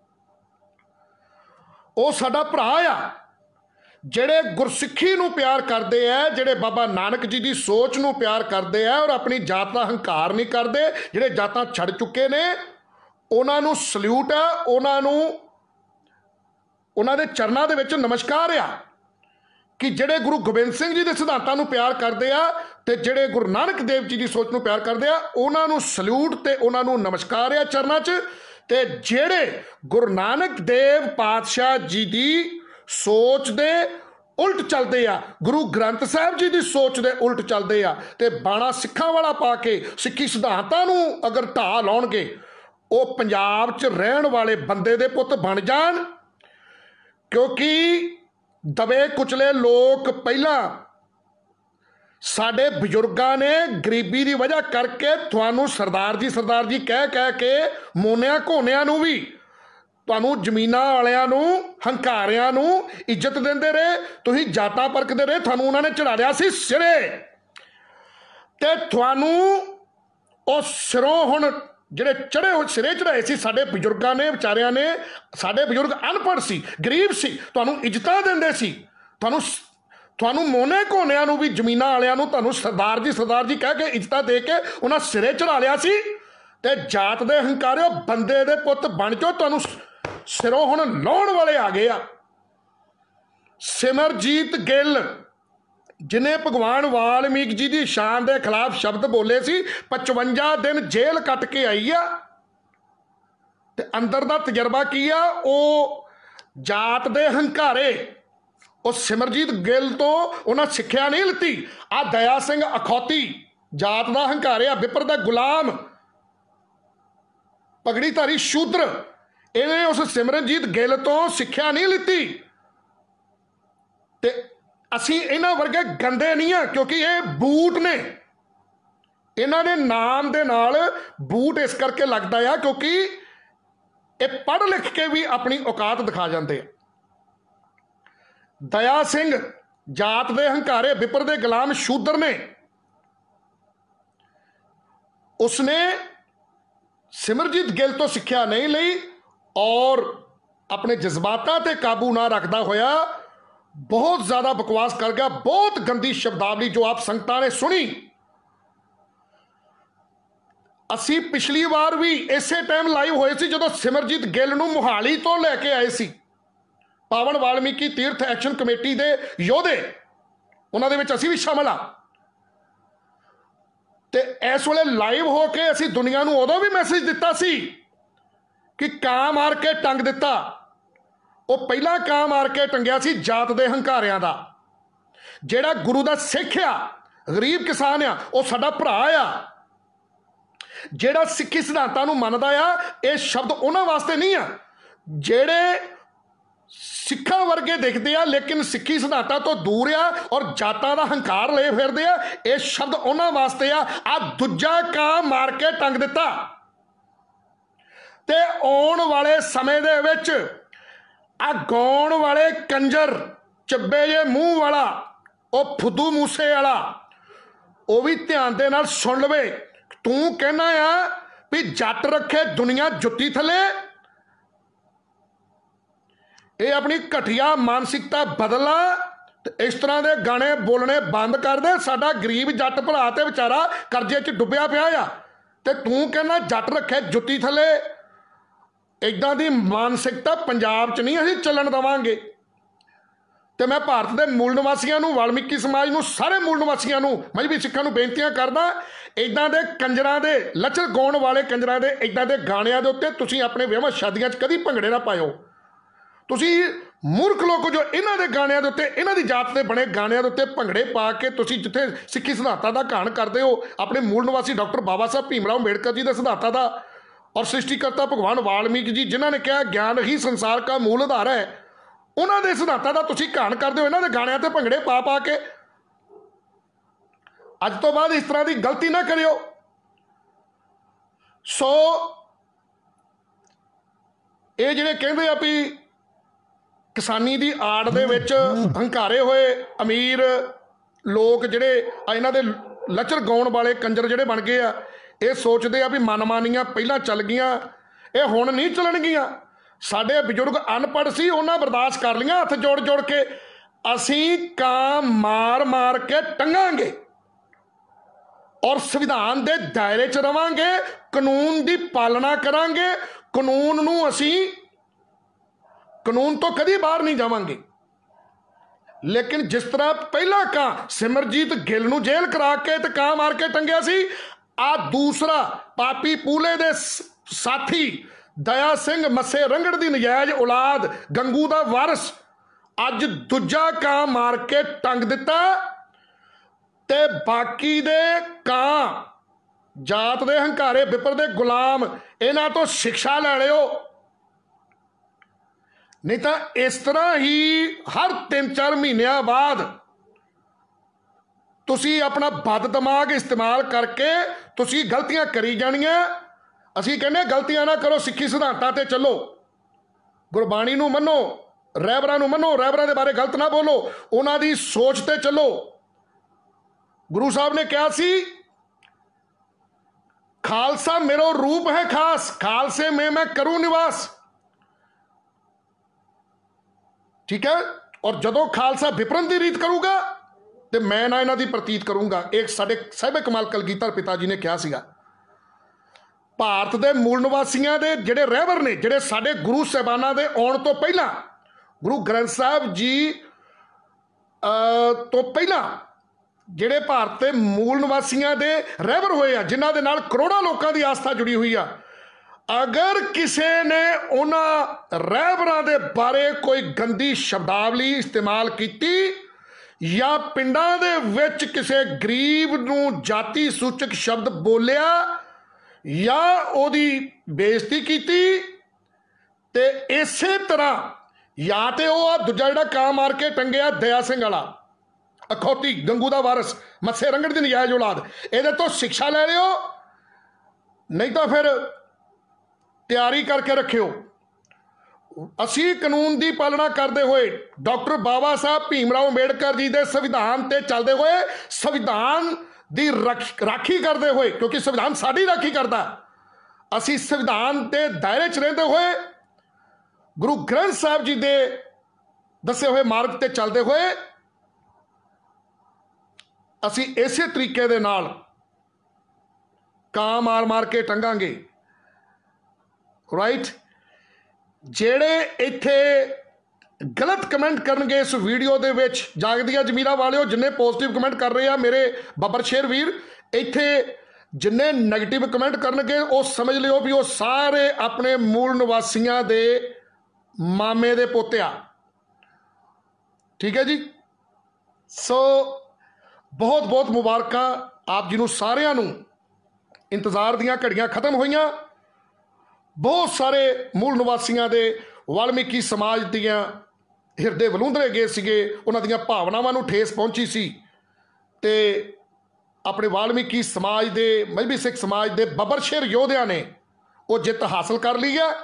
A: ਉਹ ਸਾਡਾ ਭਰਾ ਆ ਜਿਹੜੇ ਗੁਰਸਿੱਖੀ ਨੂੰ ਪਿਆਰ ਕਰਦੇ ਆ, ਜਿਹੜੇ ਬਾਬਾ ਨਾਨਕ ਜੀ ਦੀ ਸੋਚ ਨੂੰ ਪਿਆਰ ਕਰਦੇ ਆ ਔਰ ਆਪਣੀ ਜਾਤ ਦਾ ਹੰਕਾਰ ਨਹੀਂ ਕਰਦੇ, ਜਿਹੜੇ ਜਾਤਾਂ ਛੱਡ ਚੁੱਕੇ ਨੇ। ਉਹਨਾਂ ਨੂੰ ਸਲੂਟ ਆ, ਉਹਨਾਂ ਨੂੰ ਉਹਨਾਂ ਦੇ ਚਰਨਾਂ ਦੇ ਵਿੱਚ ਨਮਸਕਾਰ ਆ ਕਿ ਜਿਹੜੇ ਗੁਰੂ ਗੋਬਿੰਦ ਸਿੰਘ ਜੀ ਦੇ ਸਿਧਾਂਤਾਂ ਨੂੰ ਪਿਆਰ ਕਰਦੇ ਆ ਤੇ ਜਿਹੜੇ ਗੁਰੂ ਨਾਨਕ ਦੇਵ ਜੀ ਦੀ ਸੋਚ ਨੂੰ ਪਿਆਰ ਕਰਦੇ ਆ, ਉਹਨਾਂ ਨੂੰ ਸਲੂਟ ਤੇ ਉਹਨਾਂ ਨੂੰ ਨਮਸਕਾਰ ਆ ਚਰਨਾਂ 'ਚ। ਤੇ ਜਿਹੜੇ ਗੁਰੂ ਨਾਨਕ ਦੇਵ ਪਾਤਸ਼ਾਹ ਜੀ ਦੀ ਸੋਚ ਦੇ ਉਲਟ ਚੱਲਦੇ ਆ, ਗੁਰੂ ਗ੍ਰੰਥ ਸਾਹਿਬ ਜੀ ਦੀ ਸੋਚ ਦੇ ਉਲਟ ਚੱਲਦੇ ਆ ਤੇ ਬਾਣਾ ਸਿੱਖਾਂ ਵਾਲਾ ਪਾ ਕੇ ਸਿੱਖੀ ਸਿਧਾਂਤਾਂ ਨੂੰ ਅਗਰ ਢਾਹ ਲਾਉਣਗੇ, ਉਹ ਪੰਜਾਬ 'ਚ ਰਹਿਣ ਵਾਲੇ ਬੰਦੇ ਦੇ ਪੁੱਤ ਬਣ ਜਾਣ। ਕਿਉਂਕਿ ਦਬੇ ਕੁਚਲੇ ਲੋਕ ਪਹਿਲਾਂ ਸਾਡੇ ਬਜ਼ੁਰਗਾਂ ਨੇ ਗਰੀਬੀ ਦੀ ਵਜ੍ਹਾ ਕਰਕੇ ਤੁਹਾਨੂੰ ਸਰਦਾਰ ਜੀ ਸਰਦਾਰ ਜੀ ਕਹਿ ਕਹਿ ਕੇ ਮੋਨਿਆਂ ਘੋਨਿਆਂ ਨੂੰ ਵੀ, ਤੁਹਾਨੂੰ ਜ਼ਮੀਨਾਂ ਵਾਲਿਆਂ ਨੂੰ, ਹੰਕਾਰਿਆਂ ਨੂੰ ਇੱਜ਼ਤ ਦਿੰਦੇ ਰਹੇ, ਤੁਸੀਂ ਜਾਤਾਂ ਪਰਖਦੇ ਰਹੇ, ਤੁਹਾਨੂੰ ਉਹਨਾਂ ਨੇ ਚੜਾ ਲਿਆ ਸੀ ਸਿਰੇ। ਤੇ ਤੁਹਾਨੂੰ ਉਹ ਸਿਰੋਂ ਹੁਣ ਜਿਹੜੇ ਚੜੇ ਹੋਏ ਸਿਰੇ ਚੜਾਏ ਸੀ ਸਾਡੇ ਬਜ਼ੁਰਗਾਂ ਨੇ, ਵਿਚਾਰਿਆਂ ਨੇ, ਸਾਡੇ ਬਜ਼ੁਰਗ ਅਨਪੜ੍ਹ ਸੀ, ਗਰੀਬ ਸੀ, ਤੁਹਾਨੂੰ ਇੱਜ਼ਤਾਂ ਦਿੰਦੇ ਸੀ, ਤੁਹਾਨੂੰ ਤੁਹਾਨੂੰ ਮੋਨੇ ਘੋਨਿਆਂ ਨੂੰ ਵੀ, ਜ਼ਮੀਨਾਂ ਵਾਲਿਆਂ ਨੂੰ ਤੁਹਾਨੂੰ ਸਰਦਾਰ ਜੀ ਸਰਦਾਰ ਜੀ ਕਹਿ ਕੇ ਇੱਜ਼ਤਾਂ ਦੇ ਕੇ ਉਹਨਾਂ ਸਿਰੇ ਚੜਾ ਲਿਆ ਸੀ। ਤੇ ਜਾਤ ਦੇ ਹੰਕਾਰਿਓ ਬੰਦੇ ਦੇ ਪੁੱਤ ਬਣ ਜਾਓ, ਤੁਹਾਨੂੰ ਸਿਰੋਂ ਹੁਣ ਲਾਉਣ ਵਾਲੇ ਆ ਗਏ ਆ। ਸਿਮਰਜੀਤ ਗਿੱਲ ਜਿਹਨੇ ਭਗਵਾਨ ਵਾਲਮੀਕ ਜੀ ਦੀ ਸ਼ਾਨ ਦੇ ਖਿਲਾਫ ਸ਼ਬਦ ਬੋਲੇ ਸੀ, ਪਚਵੰਜਾ ਦਿਨ ਜੇਲ੍ਹ ਕੱਟ ਕੇ ਆਈ ਆ। ਤੇ ਅੰਦਰ ਦਾ ਤਜਰਬਾ ਕੀ ਆ? ਉਹ ਜਾਤ ਦੇ ਹੰਕਾਰੇ, ਉਹ ਸਿਮਰਜੀਤ ਗਿੱਲ ਤੋਂ ਉਹਨਾਂ ਸਿੱਖਿਆ ਨਹੀਂ ਲਿੱਤੀ। ਆ ਦਇਆ ਸਿੰਘ ਅਖੌਤੀ ਜਾਤ ਦਾ ਹੰਕਾਰੇ ਆ, ਵਿਪਰ ਦਾ ਗੁਲਾਮ, ਪਗੜੀਧਾਰੀ ਸ਼ੂਦਰ, ਇਹਨੇ ਉਸ ਸਿਮਰਨਜੀਤ ਗਿੱਲ ਤੋਂ ਸਿੱਖਿਆ ਨਹੀਂ ਲਿੱਤੀ। ਤੇ ਅਸੀਂ ਇਹਨਾਂ ਵਰਗੇ ਗੰਦੇ ਨਹੀਂ ਆ, ਕਿਉਂਕਿ ਇਹ ਬੂਟ ਨੇ। ਇਹਨਾਂ ਦੇ ਨਾਮ ਦੇ ਨਾਲ ਬੂਟ ਇਸ ਕਰਕੇ ਲੱਗਦਾ ਆ ਕਿਉਂਕਿ ਇਹ ਪੜ੍ਹ ਲਿਖ ਕੇ ਵੀ ਆਪਣੀ ਔਕਾਤ ਦਿਖਾ ਜਾਂਦੇ ਆ। ਦਇਆ ਸਿੰਘ ਜਾਤ ਦੇ ਹੰਕਾਰੇ, ਵਿਪਰ ਦੇ ਗੁਲਾਮ ਸ਼ੂਦਰ ਨੇ। ਉਸਨੇ ਸਿਮਰਜੀਤ ਗਿੱਲ ਤੋਂ ਸਿੱਖਿਆ ਨਹੀਂ ਲਈ ਔਰ ਆਪਣੇ ਜਜ਼ਬਾਤਾਂ ਤੇ ਕਾਬੂ ਨਾ ਰੱਖਦਾ ਹੋਇਆ ਬਹੁਤ ਜ਼ਿਆਦਾ ਬਕਵਾਸ ਕਰ ਗਿਆ। ਬਹੁਤ ਗੰਦੀ ਸ਼ਬਦਾਵਲੀ ਜੋ ਆਪ ਸੰਗਤਾਂ ਨੇ ਸੁਣੀ। ਅਸੀਂ ਪਿਛਲੀ ਵਾਰ ਵੀ ਇਸੇ ਟਾਈਮ ਲਾਈਵ ਹੋਏ ਸੀ ਜਦੋਂ ਸਿਮਰਜੀਤ ਗਿੱਲ ਨੂੰ ਮੁਹਾਲੀ ਤੋਂ ਲੈ ਕੇ ਆਏ ਸੀ ਪਾਵਨ ਵਾਲਮੀਕੀ ਤੀਰਥ ਐਕਸ਼ਨ ਕਮੇਟੀ ਦੇ ਯੋਧੇ, ਉਹਨਾਂ ਦੇ ਵਿੱਚ ਅਸੀਂ ਵੀ ਸ਼ਾਮਲ ਆ। ਤੇ ਇਸ ਵੇਲੇ ਲਾਈਵ ਹੋ ਕੇ ਅਸੀਂ ਦੁਨੀਆ ਨੂੰ ਉਦੋਂ ਵੀ ਮੈਸੇਜ ਦਿੱਤਾ ਸੀ ਕਿ ਕਾਂ ਮਾਰ ਕੇ ਟੰਗ ਦਿੱਤਾ। ਉਹ ਪਹਿਲਾ ਕਾਂ ਮਾਰ ਕੇ ਟੰਗਿਆ ਸੀ ਜਾਤ ਦੇ ਹੰਕਾਰਿਆਂ ਦਾ। ਜਿਹੜਾ ਗੁਰੂ ਦਾ ਸਿੱਖ ਆ, ਗਰੀਬ ਕਿਸਾਨ ਆ, ਉਹ ਸਾਡਾ ਭਰਾ ਆ। ਜਿਹੜਾ ਸਿੱਖੀ ਸਿਧਾਂਤਾਂ ਨੂੰ ਮੰਨਦਾ ਆ, ਇਹ ਸ਼ਬਦ ਉਹਨਾਂ ਵਾਸਤੇ ਨਹੀਂ ਆ ਜਿਹੜੇ ਸਿੱਖਾਂ ਵਰਗੇ ਦਿਖਦੇ ਆ ਲੇਕਿਨ ਸਿੱਖੀ ਸਿਧਾਂਤਾਂ ਤੋਂ ਦੂਰ ਆ ਔਰ ਜਾਤਾਂ ਦਾ ਹੰਕਾਰ ਲਏ ਫਿਰਦੇ ਆ। ਇਹ ਸ਼ਬਦ ਉਹਨਾਂ ਵਾਸਤੇ ਆ। ਆ ਦੂਜਾ ਕਾਂ ਮਾਰ ਕੇ ਟੰਗ ਦਿੱਤਾ। ਤੇ ਆਉਣ ਵਾਲੇ ਸਮੇਂ ਦੇ ਵਿੱਚ ਆ ਗਾਉਣ ਵਾਲੇ ਕੰਜਰ, ਚੱਬੇ ਜੇ ਮੂੰਹ ਵਾਲਾ, ਉਹ ਫੁੱਦੂ ਮੂਸੇ ਵਾਲਾ, ਉਹ ਵੀ ਧਿਆਨ ਦੇ ਨਾਲ ਸੁਣ ਲਵੇ। ਤੂੰ ਕਹਿਣਾ ਆ ਵੀ ਜੱਟ ਰੱਖੇ ਦੁਨੀਆ ਜੁੱਤੀ ਥੱਲੇ। ਇਹ ਆਪਣੀ ਘਟੀਆ ਮਾਨਸਿਕਤਾ ਬਦਲਾ ਤੇ ਇਸ ਤਰ੍ਹਾਂ ਦੇ ਗਾਣੇ ਬੋਲਣੇ ਬੰਦ ਕਰ ਦੇ। ਸਾਡਾ ਗਰੀਬ ਜੱਟ ਭਰਾ ਤੇ ਵਿਚਾਰਾ ਕਰਜ਼ੇ 'ਚ ਡੁੱਬਿਆ ਪਿਆ ਆ ਤੇ ਤੂੰ ਕਹਿੰਦਾ ਜੱਟ ਰੱਖੇ ਜੁੱਤੀ ਥੱਲੇ। ਇੱਦਾਂ ਦੀ ਮਾਨਸਿਕਤਾ ਪੰਜਾਬ 'ਚ ਨਹੀਂ ਅਸੀਂ ਚੱਲਣ ਦੇਵਾਂਗੇ। ਤੇ ਮੈਂ ਭਾਰਤ ਦੇ ਮੂਲ ਨਿਵਾਸੀਆਂ ਨੂੰ, ਵਾਲਮੀਕੀ ਸਮਾਜ ਨੂੰ, ਸਾਰੇ ਮੂਲ ਨਿਵਾਸੀਆਂ ਨੂੰ, ਮਜ਼੍ਹਬੀ ਸਿੱਖਾਂ ਨੂੰ ਬੇਨਤੀਆਂ ਕਰਦਾ, ਇੱਦਾਂ ਦੇ ਕੰਜਰਾਂ ਦੇ, ਲੱਚਰ ਗਾਉਣ ਵਾਲੇ ਕੰਜਰਾਂ ਦੇ ਇੱਦਾਂ ਦੇ ਗਾਣਿਆਂ ਦੇ ਉੱਤੇ ਤੁਸੀਂ ਆਪਣੇ ਵਿਆਹਾਂ ਸ਼ਾਦੀਆਂ 'ਚ ਕਦੀ ਭੰਗੜੇ ਨਾ ਪਾਇਓ। ਤੁਸੀਂ ਮੂਰਖ ਲੋਕ ਜੋ ਇਹਨਾਂ ਦੇ ਗਾਣਿਆਂ ਦੇ ਉੱਤੇ, ਇਹਨਾਂ ਦੀ ਜਾਤ ਦੇ ਬਣੇ ਗਾਣਿਆਂ ਦੇ ਉੱਤੇ ਭੰਗੜੇ ਪਾ ਕੇ ਤੁਸੀਂ ਜਿੱਥੇ ਸਿੱਖੀ ਸਿਧਾਂਤਾਂ ਦਾ ਘਾਣ ਕਰਦੇ ਹੋ, ਆਪਣੇ ਮੂਲ ਨਿਵਾਸੀ ਡਾਕਟਰ ਬਾਬਾ ਸਾਹਿਬ ਭੀਮ ਰਾਓ ਅੰਬੇਡਕਰ ਜੀ ਦੇ ਸਿਧਾਂਤਾਂ ਦਾ ਔਰ ਸ੍ਰਿਸ਼ਟੀਕਰਤਾ ਭਗਵਾਨ ਵਾਲਮੀਕ ਜੀ ਜਿਨ੍ਹਾਂ ਨੇ ਕਿਹਾ ਗਿਆਨ ਹੀ ਸੰਸਾਰ ਦਾ ਮੂਲ ਆਧਾਰ ਹੈ, ਉਹਨਾਂ ਦੇ ਸਿਧਾਂਤਾਂ ਦਾ ਤੁਸੀਂ ਘਾਣ ਕਰਦੇ ਹੋ ਇਹਨਾਂ ਦੇ ਗਾਣਿਆਂ ਤੇ ਭੰਗੜੇ ਪਾ ਪਾ ਕੇ। अज तो बाद इस तरह की गलती ना करियो। सो ये जिहड़े कहंदे आ भी किसानी की आड़ दे विच हंकारे हुए अमीर लोग जिहड़े इन्हां दे लचर गाउण वाले कंजर जिहड़े बन गए आ, ये सोचते आ भी मनमानियां पहलां चल गईयां, ये हुण नहीं चलणगीਆਂ। साडे बजुर्ग अनपढ़ सी, उन्हां बर्दाश्त कर लियां हथ जोड़ जोड़ के। असीं कां मार मार के टंगांगे और संविधान के दायरे च रवांगे, कानून की पालना करांगे, कानून नूं असीं कानून तो कदी बाहर नहीं जावांगे। लेकिन जिस तरह पहला कां सिमरजीत गिल नूं जेल करा के ते कां मार के टंगिया सी, आ दूसरा पापी पूले दे साथी दया सिंह मस्से रंगड़ की नजायज औलाद गंगू का वारस अज दूजा कां मार के टंग दिता, ते बाकी दे कां जात दे हंकारे विपर दे गुलाम इन्हां तो शिक्षा लै लिओ। नहीं तो इस तरह ही हर तीन चार महीनों बाद तुसी अपना बद दिमाग इस्तेमाल करके तुसी गलतियां करी जानियां। असीं कहने गलतियां ना करो, सिक्खी सिद्धांतां ते चलो, गुरबाणी नूं मनो, रहबरां नूं मनो, रहबरां दे बारे गलत ना बोलो, उन्हां दी सोच ते चलो। गुरु साहब ने कहा सी खालसा मेरो रूप है खास, खालसे में मैं करूं निवास। ठीक है। और जदों खालसा विपरन की रीत करूगा तो मैं ना इन्हां दी प्रतीत करूंगा। एक साडे साहिब कमाल कलगीधर पिता जी ने कहा सीगा, भारत के मूल निवासियों के जिहड़े रहबर ने, जिहड़े साडे गुरु साहिबानां दे आउण तो पहला, गुरु ग्रंथ साहिब जी तो पहला जिहड़े भारत के मूल निवासियों के रहबर होए आ, जिन्हां दे नाल करोड़ों लोगों की आस्था जुड़ी हुई आ, अगर किसी ने उन्हां रहबरां दे बारे कोई गंदी शब्दावली इस्तेमाल की या पिंडां दे विच किसी गरीब नूं जाति सूचक शब्द बोलिया या ओदी बेइज्जती की, ते इसे तरह या तो वह दूजा जिहड़ा कां मार के टंगिया दया सिंह वाला अखौती गंगू का वारस मत्से रंगड़ की नजायज औलाद, ये तो शिक्षा ले लियो, नहीं तो फिर तैयारी करके रखियो। असी कानून की पालना करते हुए डॉक्टर बाबा साहब भीमराव अंबेडकर जी के संविधान ते चलते हुए, संविधान की रख राखी करते हुए, क्योंकि संविधान साडी राखी करता, असी संविधान के दायरे च रहते हुए गुरु ग्रंथ साहब जी के दसे हुए मार्ग ते चलते हुए असी इसे तरीके दे नाल कां मार मार के टंगांगे। राइट। जेड़े इत्थे गलत कमेंट करनगे इस वीडियो दे विच, जागदिया जमीरा वालिओ जिन्ने पॉजिटिव कमेंट कर रहे हैं मेरे बब्बर शेर वीर, इत्थे जिन्ने नैगेटिव कमेंट करनगे वो समझ लिओ भी वो सारे अपने मूल निवासियों दे मामे दे पोते आ। ठीक है जी। सो बहुत बहुत मुबारकां आप जी नूं सारिआं नूं। इंतजार दीआं घड़ियां खत्म होईआं। बहुत सारे मूल निवासियों के वाल्मीकि समाज दीआं हिरदे वलूंदरे गए सीगे, उन्हां दीआं भावनावां नूं ठेस पहुंची सी, ते अपने वाल्मीकि समाज के मजहबी सिख समाज के बब्बर शेर योधिया ने वो जित हासिल कर ली है,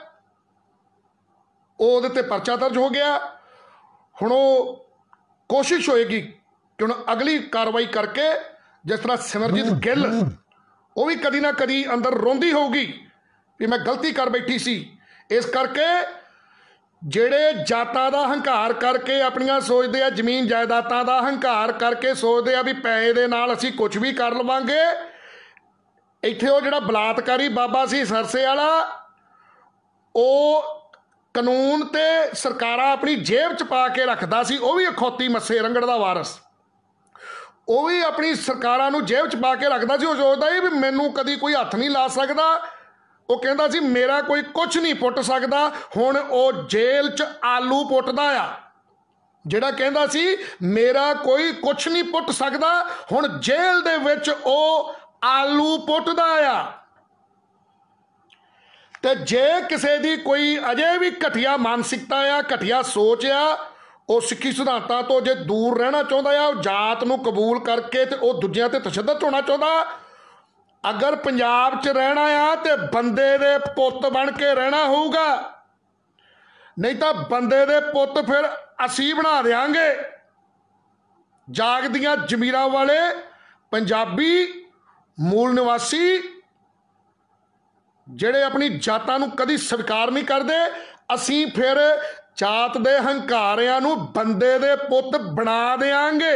A: वो ते परचा दर्ज हो गया। हुण कोशिश होएगी कि हुण अगली कार्रवाई करके, जिस तरह सिमरजीत गिल वो भी कदी ना कदी अंदर रोंदी होगी कि मैं गलती कर बैठी सी, इस करके ਜਿਹੜੇ जातां ਦਾ हंकार करके अपनियां सोचते आ, जमीन जायदातां ਦਾ हंकार करके सोचते आ भी पैसे ਦੇ ਨਾਲ ਅਸੀਂ कुछ भी कर लवांगे। ਇੱਥੇ ਉਹ ਜਿਹੜਾ ਬਲਾਤਕਾਰੀ ਬਾਬਾ ਸੀ ਸਰਸੇ ਵਾਲਾ, ਉਹ ਕਾਨੂੰਨ ਤੇ ਸਰਕਾਰਾਂ ਆਪਣੀ ਜੇਬ ਚ ਪਾ ਕੇ ਰੱਖਦਾ ਸੀ, ਉਹ ਵੀ ਅਖੌਤੀ ਮੱਸੇ ਰੰਗੜ ਦਾ ਵਾਰਸ, ਉਹ ਵੀ ਆਪਣੀ ਸਰਕਾਰਾਂ ਨੂੰ ਜੇਬ ਚ ਪਾ ਕੇ ਰੱਖਦਾ ਸੀ। ਉਹ ਸੋਚਦਾ ਸੀ ਵੀ ਮੈਨੂੰ ਕਦੀ ਕੋਈ ਹੱਥ ਨਹੀਂ ਲਾ ਸਕਦਾ, वो कहता सी मेरा कोई कुछ नहीं पुट सकता। हुण वो जेल च आलू पुटदा आ, जिहड़ा कहता सी मेरा कोई कुछ नहीं पुट सकता, हुण जेल दे विच वो आलू पुटदा आ। ते जे किसी दी कोई अजे भी घटिया मानसिकता आ, घटिया सोच आ, ਉਹ ਸਿੱਖੀ ਸਿਧਾਂਤਾਂ ਤੋਂ ਜੇ ਦੂਰ ਰਹਿਣਾ ਚਾਹੁੰਦਾ ਆ, ਉਹ ਜਾਤ ਨੂੰ ਕਬੂਲ ਕਰਕੇ ਤੇ ਉਹ ਦੂਜਿਆਂ ਤੇ ਤਸ਼ੱਦਦ ਹੋਣਾ ਚਾਹੁੰਦਾ। ਅਗਰ ਪੰਜਾਬ 'ਚ ਰਹਿਣਾ ਆ ਤੇ ਬੰਦੇ ਦੇ ਪੁੱਤ ਬਣ ਕੇ ਰਹਿਣਾ ਹੋਊਗਾ, ਨਹੀਂ ਤਾਂ ਬੰਦੇ ਦੇ ਪੁੱਤ ਫਿਰ ਅਸੀਂ ਬਣਾ ਦਿਆਂਗੇ। ਜਾਗਦੀਆਂ ਜ਼ਮੀਰਾਂ ਵਾਲੇ ਪੰਜਾਬੀ ਮੂਲ ਨਿਵਾਸੀ ਜਿਹੜੇ ਆਪਣੀ ਜਾਤਾਂ ਨੂੰ ਕਦੀ ਸਵੀਕਾਰ ਨਹੀਂ ਕਰਦੇ, ਅਸੀਂ ਫਿਰ ਜਾਤ ਦੇ ਹੰਕਾਰਿਆਂ ਨੂੰ ਬੰਦੇ ਦੇ ਪੁੱਤ ਬਣਾ ਦਿਆਂਗੇ।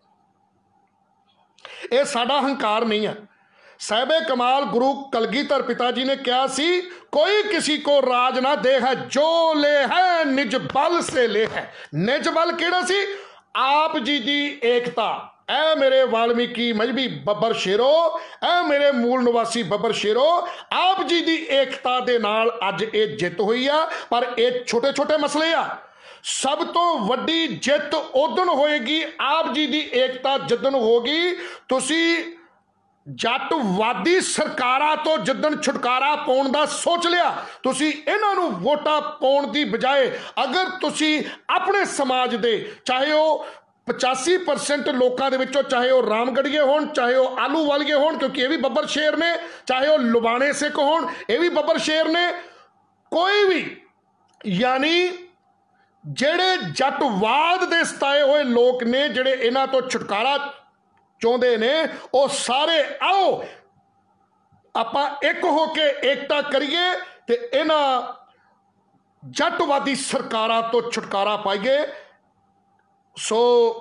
A: ਇਹ ਸਾਡਾ ਹੰਕਾਰ ਨਹੀਂ ਹੈ। ਸਾਹਿਬੇ ਕਮਾਲ ਗੁਰੂ ਕਲਗੀਧਰ ਪਿਤਾ ਜੀ ਨੇ ਕਿਹਾ ਸੀ, ਕੋਈ किसी को राज ना दे है, जो ले है निज बल से ले है। निज बल ਕਿਹੜਾ ਸੀ? ਆਪ ਜੀ ਦੀ ਏਕਤਾ। ਐ ਮੇਰੇ ਵਾਲਮੀਕੀ ਮਜ਼੍ਹਬੀ ਬੱਬਰ ਸ਼ੇਰੋ, ਐ ਮੇਰੇ ਮੂਲ ਨਿਵਾਸੀ ਬੱਬਰ ਸ਼ੇਰੋ, ਆਪ ਜੀ ਦੀ ਏਕਤਾ ਦੇ ਨਾਲ ਅੱਜ ਇਹ ਜਿੱਤ ਹੋਈ ਆ। ਪਰ ਇਹ ਛੋਟੇ ਛੋਟੇ ਮਸਲੇ ਆ। ਸਭ ਤੋਂ ਵੱਡੀ ਜਿੱਤ ਉਦਣ ਹੋਏਗੀ, ਆਪ ਜੀ ਦੀ ਏਕਤਾ ਜਿੱਦਣ ਹੋਗੀ ਤੁਸੀਂ ਜੱਟਵਾਦੀ ਸਰਕਾਰਾਂ ਤੋਂ ਜਿੱਦਣ ਛੁਟਕਾਰਾ ਪਾਉਣ ਦਾ ਸੋਚ ਲਿਆ, ਤੁਸੀਂ ਇਹਨਾਂ ਨੂੰ ਵੋਟਾਂ ਪਾਉਣ ਦੀ ਬਜਾਏ ਅਗਰ ਤੁਸੀਂ ਆਪਣੇ ਸਮਾਜ ਦੇ, ਚਾਹੇ ਉਹ ਪਚਾਸੀ ਪਰਸੈਂਟ ਲੋਕਾਂ ਦੇ ਵਿੱਚੋਂ, ਚਾਹੇ ਉਹ ਰਾਮਗੜੀਏ ਹੋਣ, ਚਾਹੇ ਉਹ ਆਲੂ ਵਾਲੀਏ ਹੋਣ, ਕਿਉਂਕਿ ਇਹ ਵੀ ਬੱਬਰ ਸ਼ੇਰ ਨੇ, ਚਾਹੇ ਉਹ ਲੁਬਾਣੇ ਸਿੱਖ ਹੋਣ, ਇਹ ਵੀ ਬੱਬਰ ਸ਼ੇਰ ਨੇ, ਕੋਈ ਵੀ, ਯਾਨੀ ਜਿਹੜੇ ਜੱਟਵਾਦ ਦੇ ਸਤਾਏ ਹੋਏ ਲੋਕ ਨੇ, ਜਿਹੜੇ ਇਹਨਾਂ ਤੋਂ ਛੁਟਕਾਰਾ ਚਾਹੁੰਦੇ ਨੇ, ਉਹ ਸਾਰੇ ਆਓ ਆਪਾਂ ਇੱਕ ਹੋ ਕੇ ਏਕਤਾ ਕਰੀਏ ਤੇ ਇਹਨਾਂ ਜੱਟਵਾਦੀ ਸਰਕਾਰਾਂ ਤੋਂ ਛੁਟਕਾਰਾ ਪਾਈਏ। ਸੋ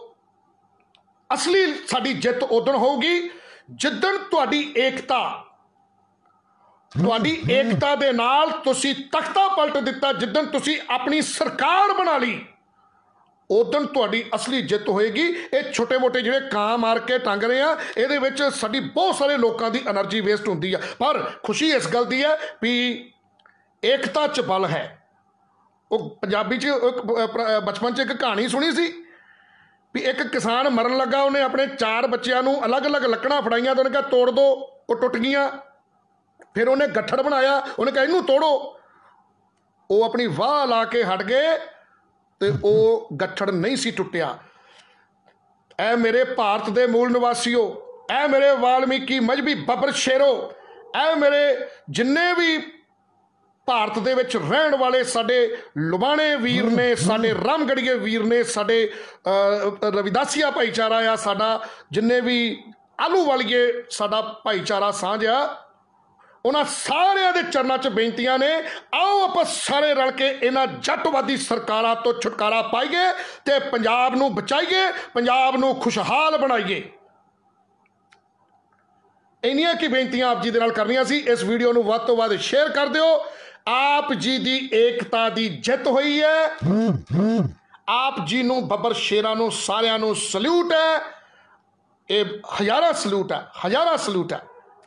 A: ਅਸਲੀ ਸਾਡੀ ਜਿੱਤ ਉਦਣ ਹੋਊਗੀ ਜਿੱਦਣ ਤੁਹਾਡੀ ਏਕਤਾ, ਤੁਹਾਡੀ ਏਕਤਾ ਦੇ ਨਾਲ ਤੁਸੀਂ ਤਖਤਾ ਪਲਟ ਦਿੱਤਾ, ਜਿੱਦਣ ਤੁਸੀਂ ਆਪਣੀ ਸਰਕਾਰ ਬਣਾ ਲਈ, ਉਦਣ ਤੁਹਾਡੀ ਅਸਲੀ ਜਿੱਤ ਹੋਏਗੀ। ਇਹ ਛੋਟੇ ਮੋਟੇ ਜਿਹੜੇ ਕਾਂ ਮਾਰ ਕੇ ਟੰਗ ਰਹੇ ਆ, ਇਹਦੇ ਵਿੱਚ ਸਾਡੀ ਬਹੁਤ ਸਾਰੇ ਲੋਕਾਂ ਦੀ એનર્ਜੀ ਵੇਸਟ ਹੁੰਦੀ ਆ। ਪਰ ਖੁਸ਼ੀ ਇਸ ਗੱਲ ਦੀ ਹੈ ਵੀ ਏਕਤਾ 'ਚ ਬਲ ਹੈ। ਉਹ ਪੰਜਾਬੀ 'ਚ ਬਚਪਨ 'ਚ ਇੱਕ ਕਹਾਣੀ ਸੁਣੀ ਸੀ ਵੀ ਇੱਕ ਕਿਸਾਨ ਮਰਨ ਲੱਗਾ, ਉਹਨੇ ਆਪਣੇ ਚਾਰ ਬੱਚਿਆਂ ਨੂੰ ਅਲੱਗ-ਅਲੱਗ ਲੱਕੜਾਂ ਫੜਾਈਆਂ ਤੇ ਉਹਨੇ ਕਿਹਾ ਤੋੜ ਦੋ, ਉਹ ਟੁੱਟ ਗਈਆਂ। ਫਿਰ ਉਹਨੇ ਗੱਠੜ ਬਣਾਇਆ, ਉਹਨੇ ਕਿਹਾ ਇਹਨੂੰ ਤੋੜੋ। ਉਹ ਆਪਣੀ ਵਾਹ ਲਾ ਕੇ ਹਟ ਗਏ ਤੇ ਉਹ ਗੱਠੜ ਨਹੀਂ ਸੀ ਟੁੱਟਿਆ। ਐ ਮੇਰੇ ਭਾਰਤ ਦੇ ਮੂਲ ਨਿਵਾਸੀਓ, ਐ ਮੇਰੇ ਵਾਲਮੀਕੀ ਮਜ਼੍ਹਬੀ ਬੱਬਰ ਸ਼ੇਰੋ, ਐ ਮੇਰੇ ਜਿੰਨੇ ਵੀ ਭਾਰਤ ਦੇ ਵਿੱਚ ਰਹਿਣ ਵਾਲੇ ਸਾਡੇ ਲੁਬਾਣੇ ਵੀਰ ਨੇ, ਸਾਡੇ ਰਾਮਗੜੀਏ ਵੀਰ ਨੇ, ਸਾਡੇ ਰਵਿਦਾਸੀਆ ਭਾਈਚਾਰਾ ਆ, ਸਾਡਾ ਜਿੰਨੇ ਵੀ ਆਲੂ ਵਾਲੀਏ ਸਾਡਾ ਭਾਈਚਾਰਾ ਸਾਂਝ ਆ, ਉਹਨਾਂ ਸਾਰਿਆਂ ਦੇ ਚਰਨਾਂ 'ਚ ਬੇਨਤੀਆਂ ਨੇ, ਆਓ ਆਪਾਂ ਸਾਰੇ ਰਲ ਕੇ ਇਹਨਾਂ ਜੱਟਵਾਦੀ ਸਰਕਾਰਾਂ ਤੋਂ ਛੁਟਕਾਰਾ ਪਾਈਏ ਤੇ ਪੰਜਾਬ ਨੂੰ ਬਚਾਈਏ, ਪੰਜਾਬ ਨੂੰ ਖੁਸ਼ਹਾਲ ਬਣਾਈਏ। ਇੰਨੀਆਂ ਕੀ ਬੇਨਤੀਆਂ ਆਪ ਜੀ ਦੇ ਨਾਲ ਕਰਨੀਆਂ ਸੀ। ਇਸ ਵੀਡੀਓ ਨੂੰ ਵੱਧ ਤੋਂ ਵੱਧ ਸ਼ੇਅਰ ਕਰ ਦਿਓ। ਆਪ ਜੀ ਦੀ ਏਕਤਾ ਦੀ ਜਿੱਤ ਹੋਈ ਹੈ। ਆਪ ਜੀ ਨੂੰ, ਬੱਬਰ ਸ਼ੇਰਾਂ ਨੂੰ, ਸਾਰਿਆਂ ਨੂੰ ਸਲੂਟ ਹੈ। ਇਹ ਹਜ਼ਾਰਾਂ ਸਲੂਟ ਹੈ, ਹਜ਼ਾਰਾਂ ਸਲੂਟ ਹੈ,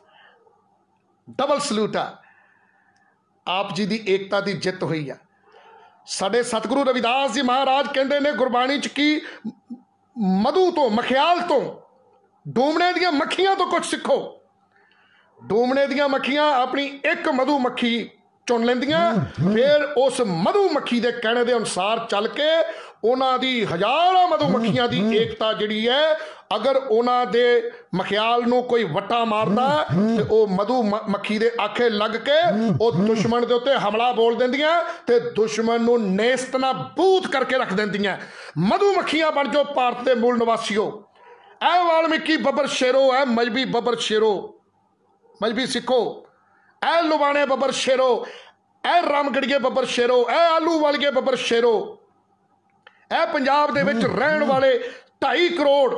A: ਡਬਲ ਸਲੂਟ ਹੈ। ਆਪ ਜੀ ਦੀ ਏਕਤਾ ਦੀ ਜਿੱਤ ਹੋਈ ਹੈ। ਸਾਡੇ ਸਤਿਗੁਰੂ ਰਵਿਦਾਸ ਜੀ ਮਹਾਰਾਜ ਕਹਿੰਦੇ ਨੇ ਗੁਰਬਾਣੀ 'ਚ ਕਿ ਮਧੂ ਤੋਂ, ਮਖਿਆਲ ਤੋਂ, ਡੂਮਣੇ ਦੀਆਂ ਮੱਖੀਆਂ ਤੋਂ ਕੁਝ ਸਿੱਖੋ। ਡੂਮਣੇ ਦੀਆਂ ਮੱਖੀਆਂ ਆਪਣੀ ਇੱਕ ਮਧੂ ਮੱਖੀ ਚੁਣ ਲੈਂਦੀਆਂ, ਫਿਰ ਉਸ ਮਧੂ ਮੱਖੀ ਦੇ ਕਹਿਣੇ ਦੇ ਅਨੁਸਾਰ ਚੱਲ ਕੇ ਉਹਨਾਂ ਦੀ ਹਜ਼ਾਰਾਂ ਮਧੂ ਮੱਖੀਆਂ ਦੀ ਏਕਤਾ ਜਿਹੜੀ ਹੈ, ਅਗਰ ਉਹਨਾਂ ਦੇ ਮਖਿਆਲ ਨੂੰ ਕੋਈ ਵੱਟਾ ਮਾਰਦਾ ਤੇ ਉਹ ਮਧੂ ਮੱਖੀ ਦੇ ਆਖੇ ਲੱਗ ਕੇ ਉਹ ਦੁਸ਼ਮਣ ਦੇ ਉੱਤੇ ਹਮਲਾ ਬੋਲ ਦਿੰਦੀਆਂ ਤੇ ਦੁਸ਼ਮਣ ਨੂੰ ਨੇਸਤ ਨਾਬੂਦ ਕਰਕੇ ਰੱਖ ਦਿੰਦੀਆਂ। ਮਧੂ ਮੱਖੀਆਂ ਬਣ ਜਾਓ ਭਾਰਤ ਦੇ ਮੂਲ ਨਿਵਾਸੀਓ। ਇਹ ਵਾਲਮੀਕੀ ਬੱਬਰ ਸ਼ੇਰੋ, ਇਹ ਮਜ਼੍ਹਬੀ ਬੱਬਰ ਸ਼ੇਰੋ, ਮਜ਼੍ਹਬੀ ਸਿੱਖੋ, ਇਹ ਲੁਬਾਣੇ ਬੱਬਰ ਸ਼ੇਰੋ, ਇਹ ਰਾਮਗੜੀਏ ਬੱਬਰ ਸ਼ੇਰੋ, ਇਹ ਆਲੂ ਵਾਲੀਏ ਬੱਬਰ ਸ਼ੇਰੋ, ਇਹ ਪੰਜਾਬ ਦੇ ਵਿੱਚ ਰਹਿਣ ਵਾਲੇ ਢਾਈ ਕਰੋੜ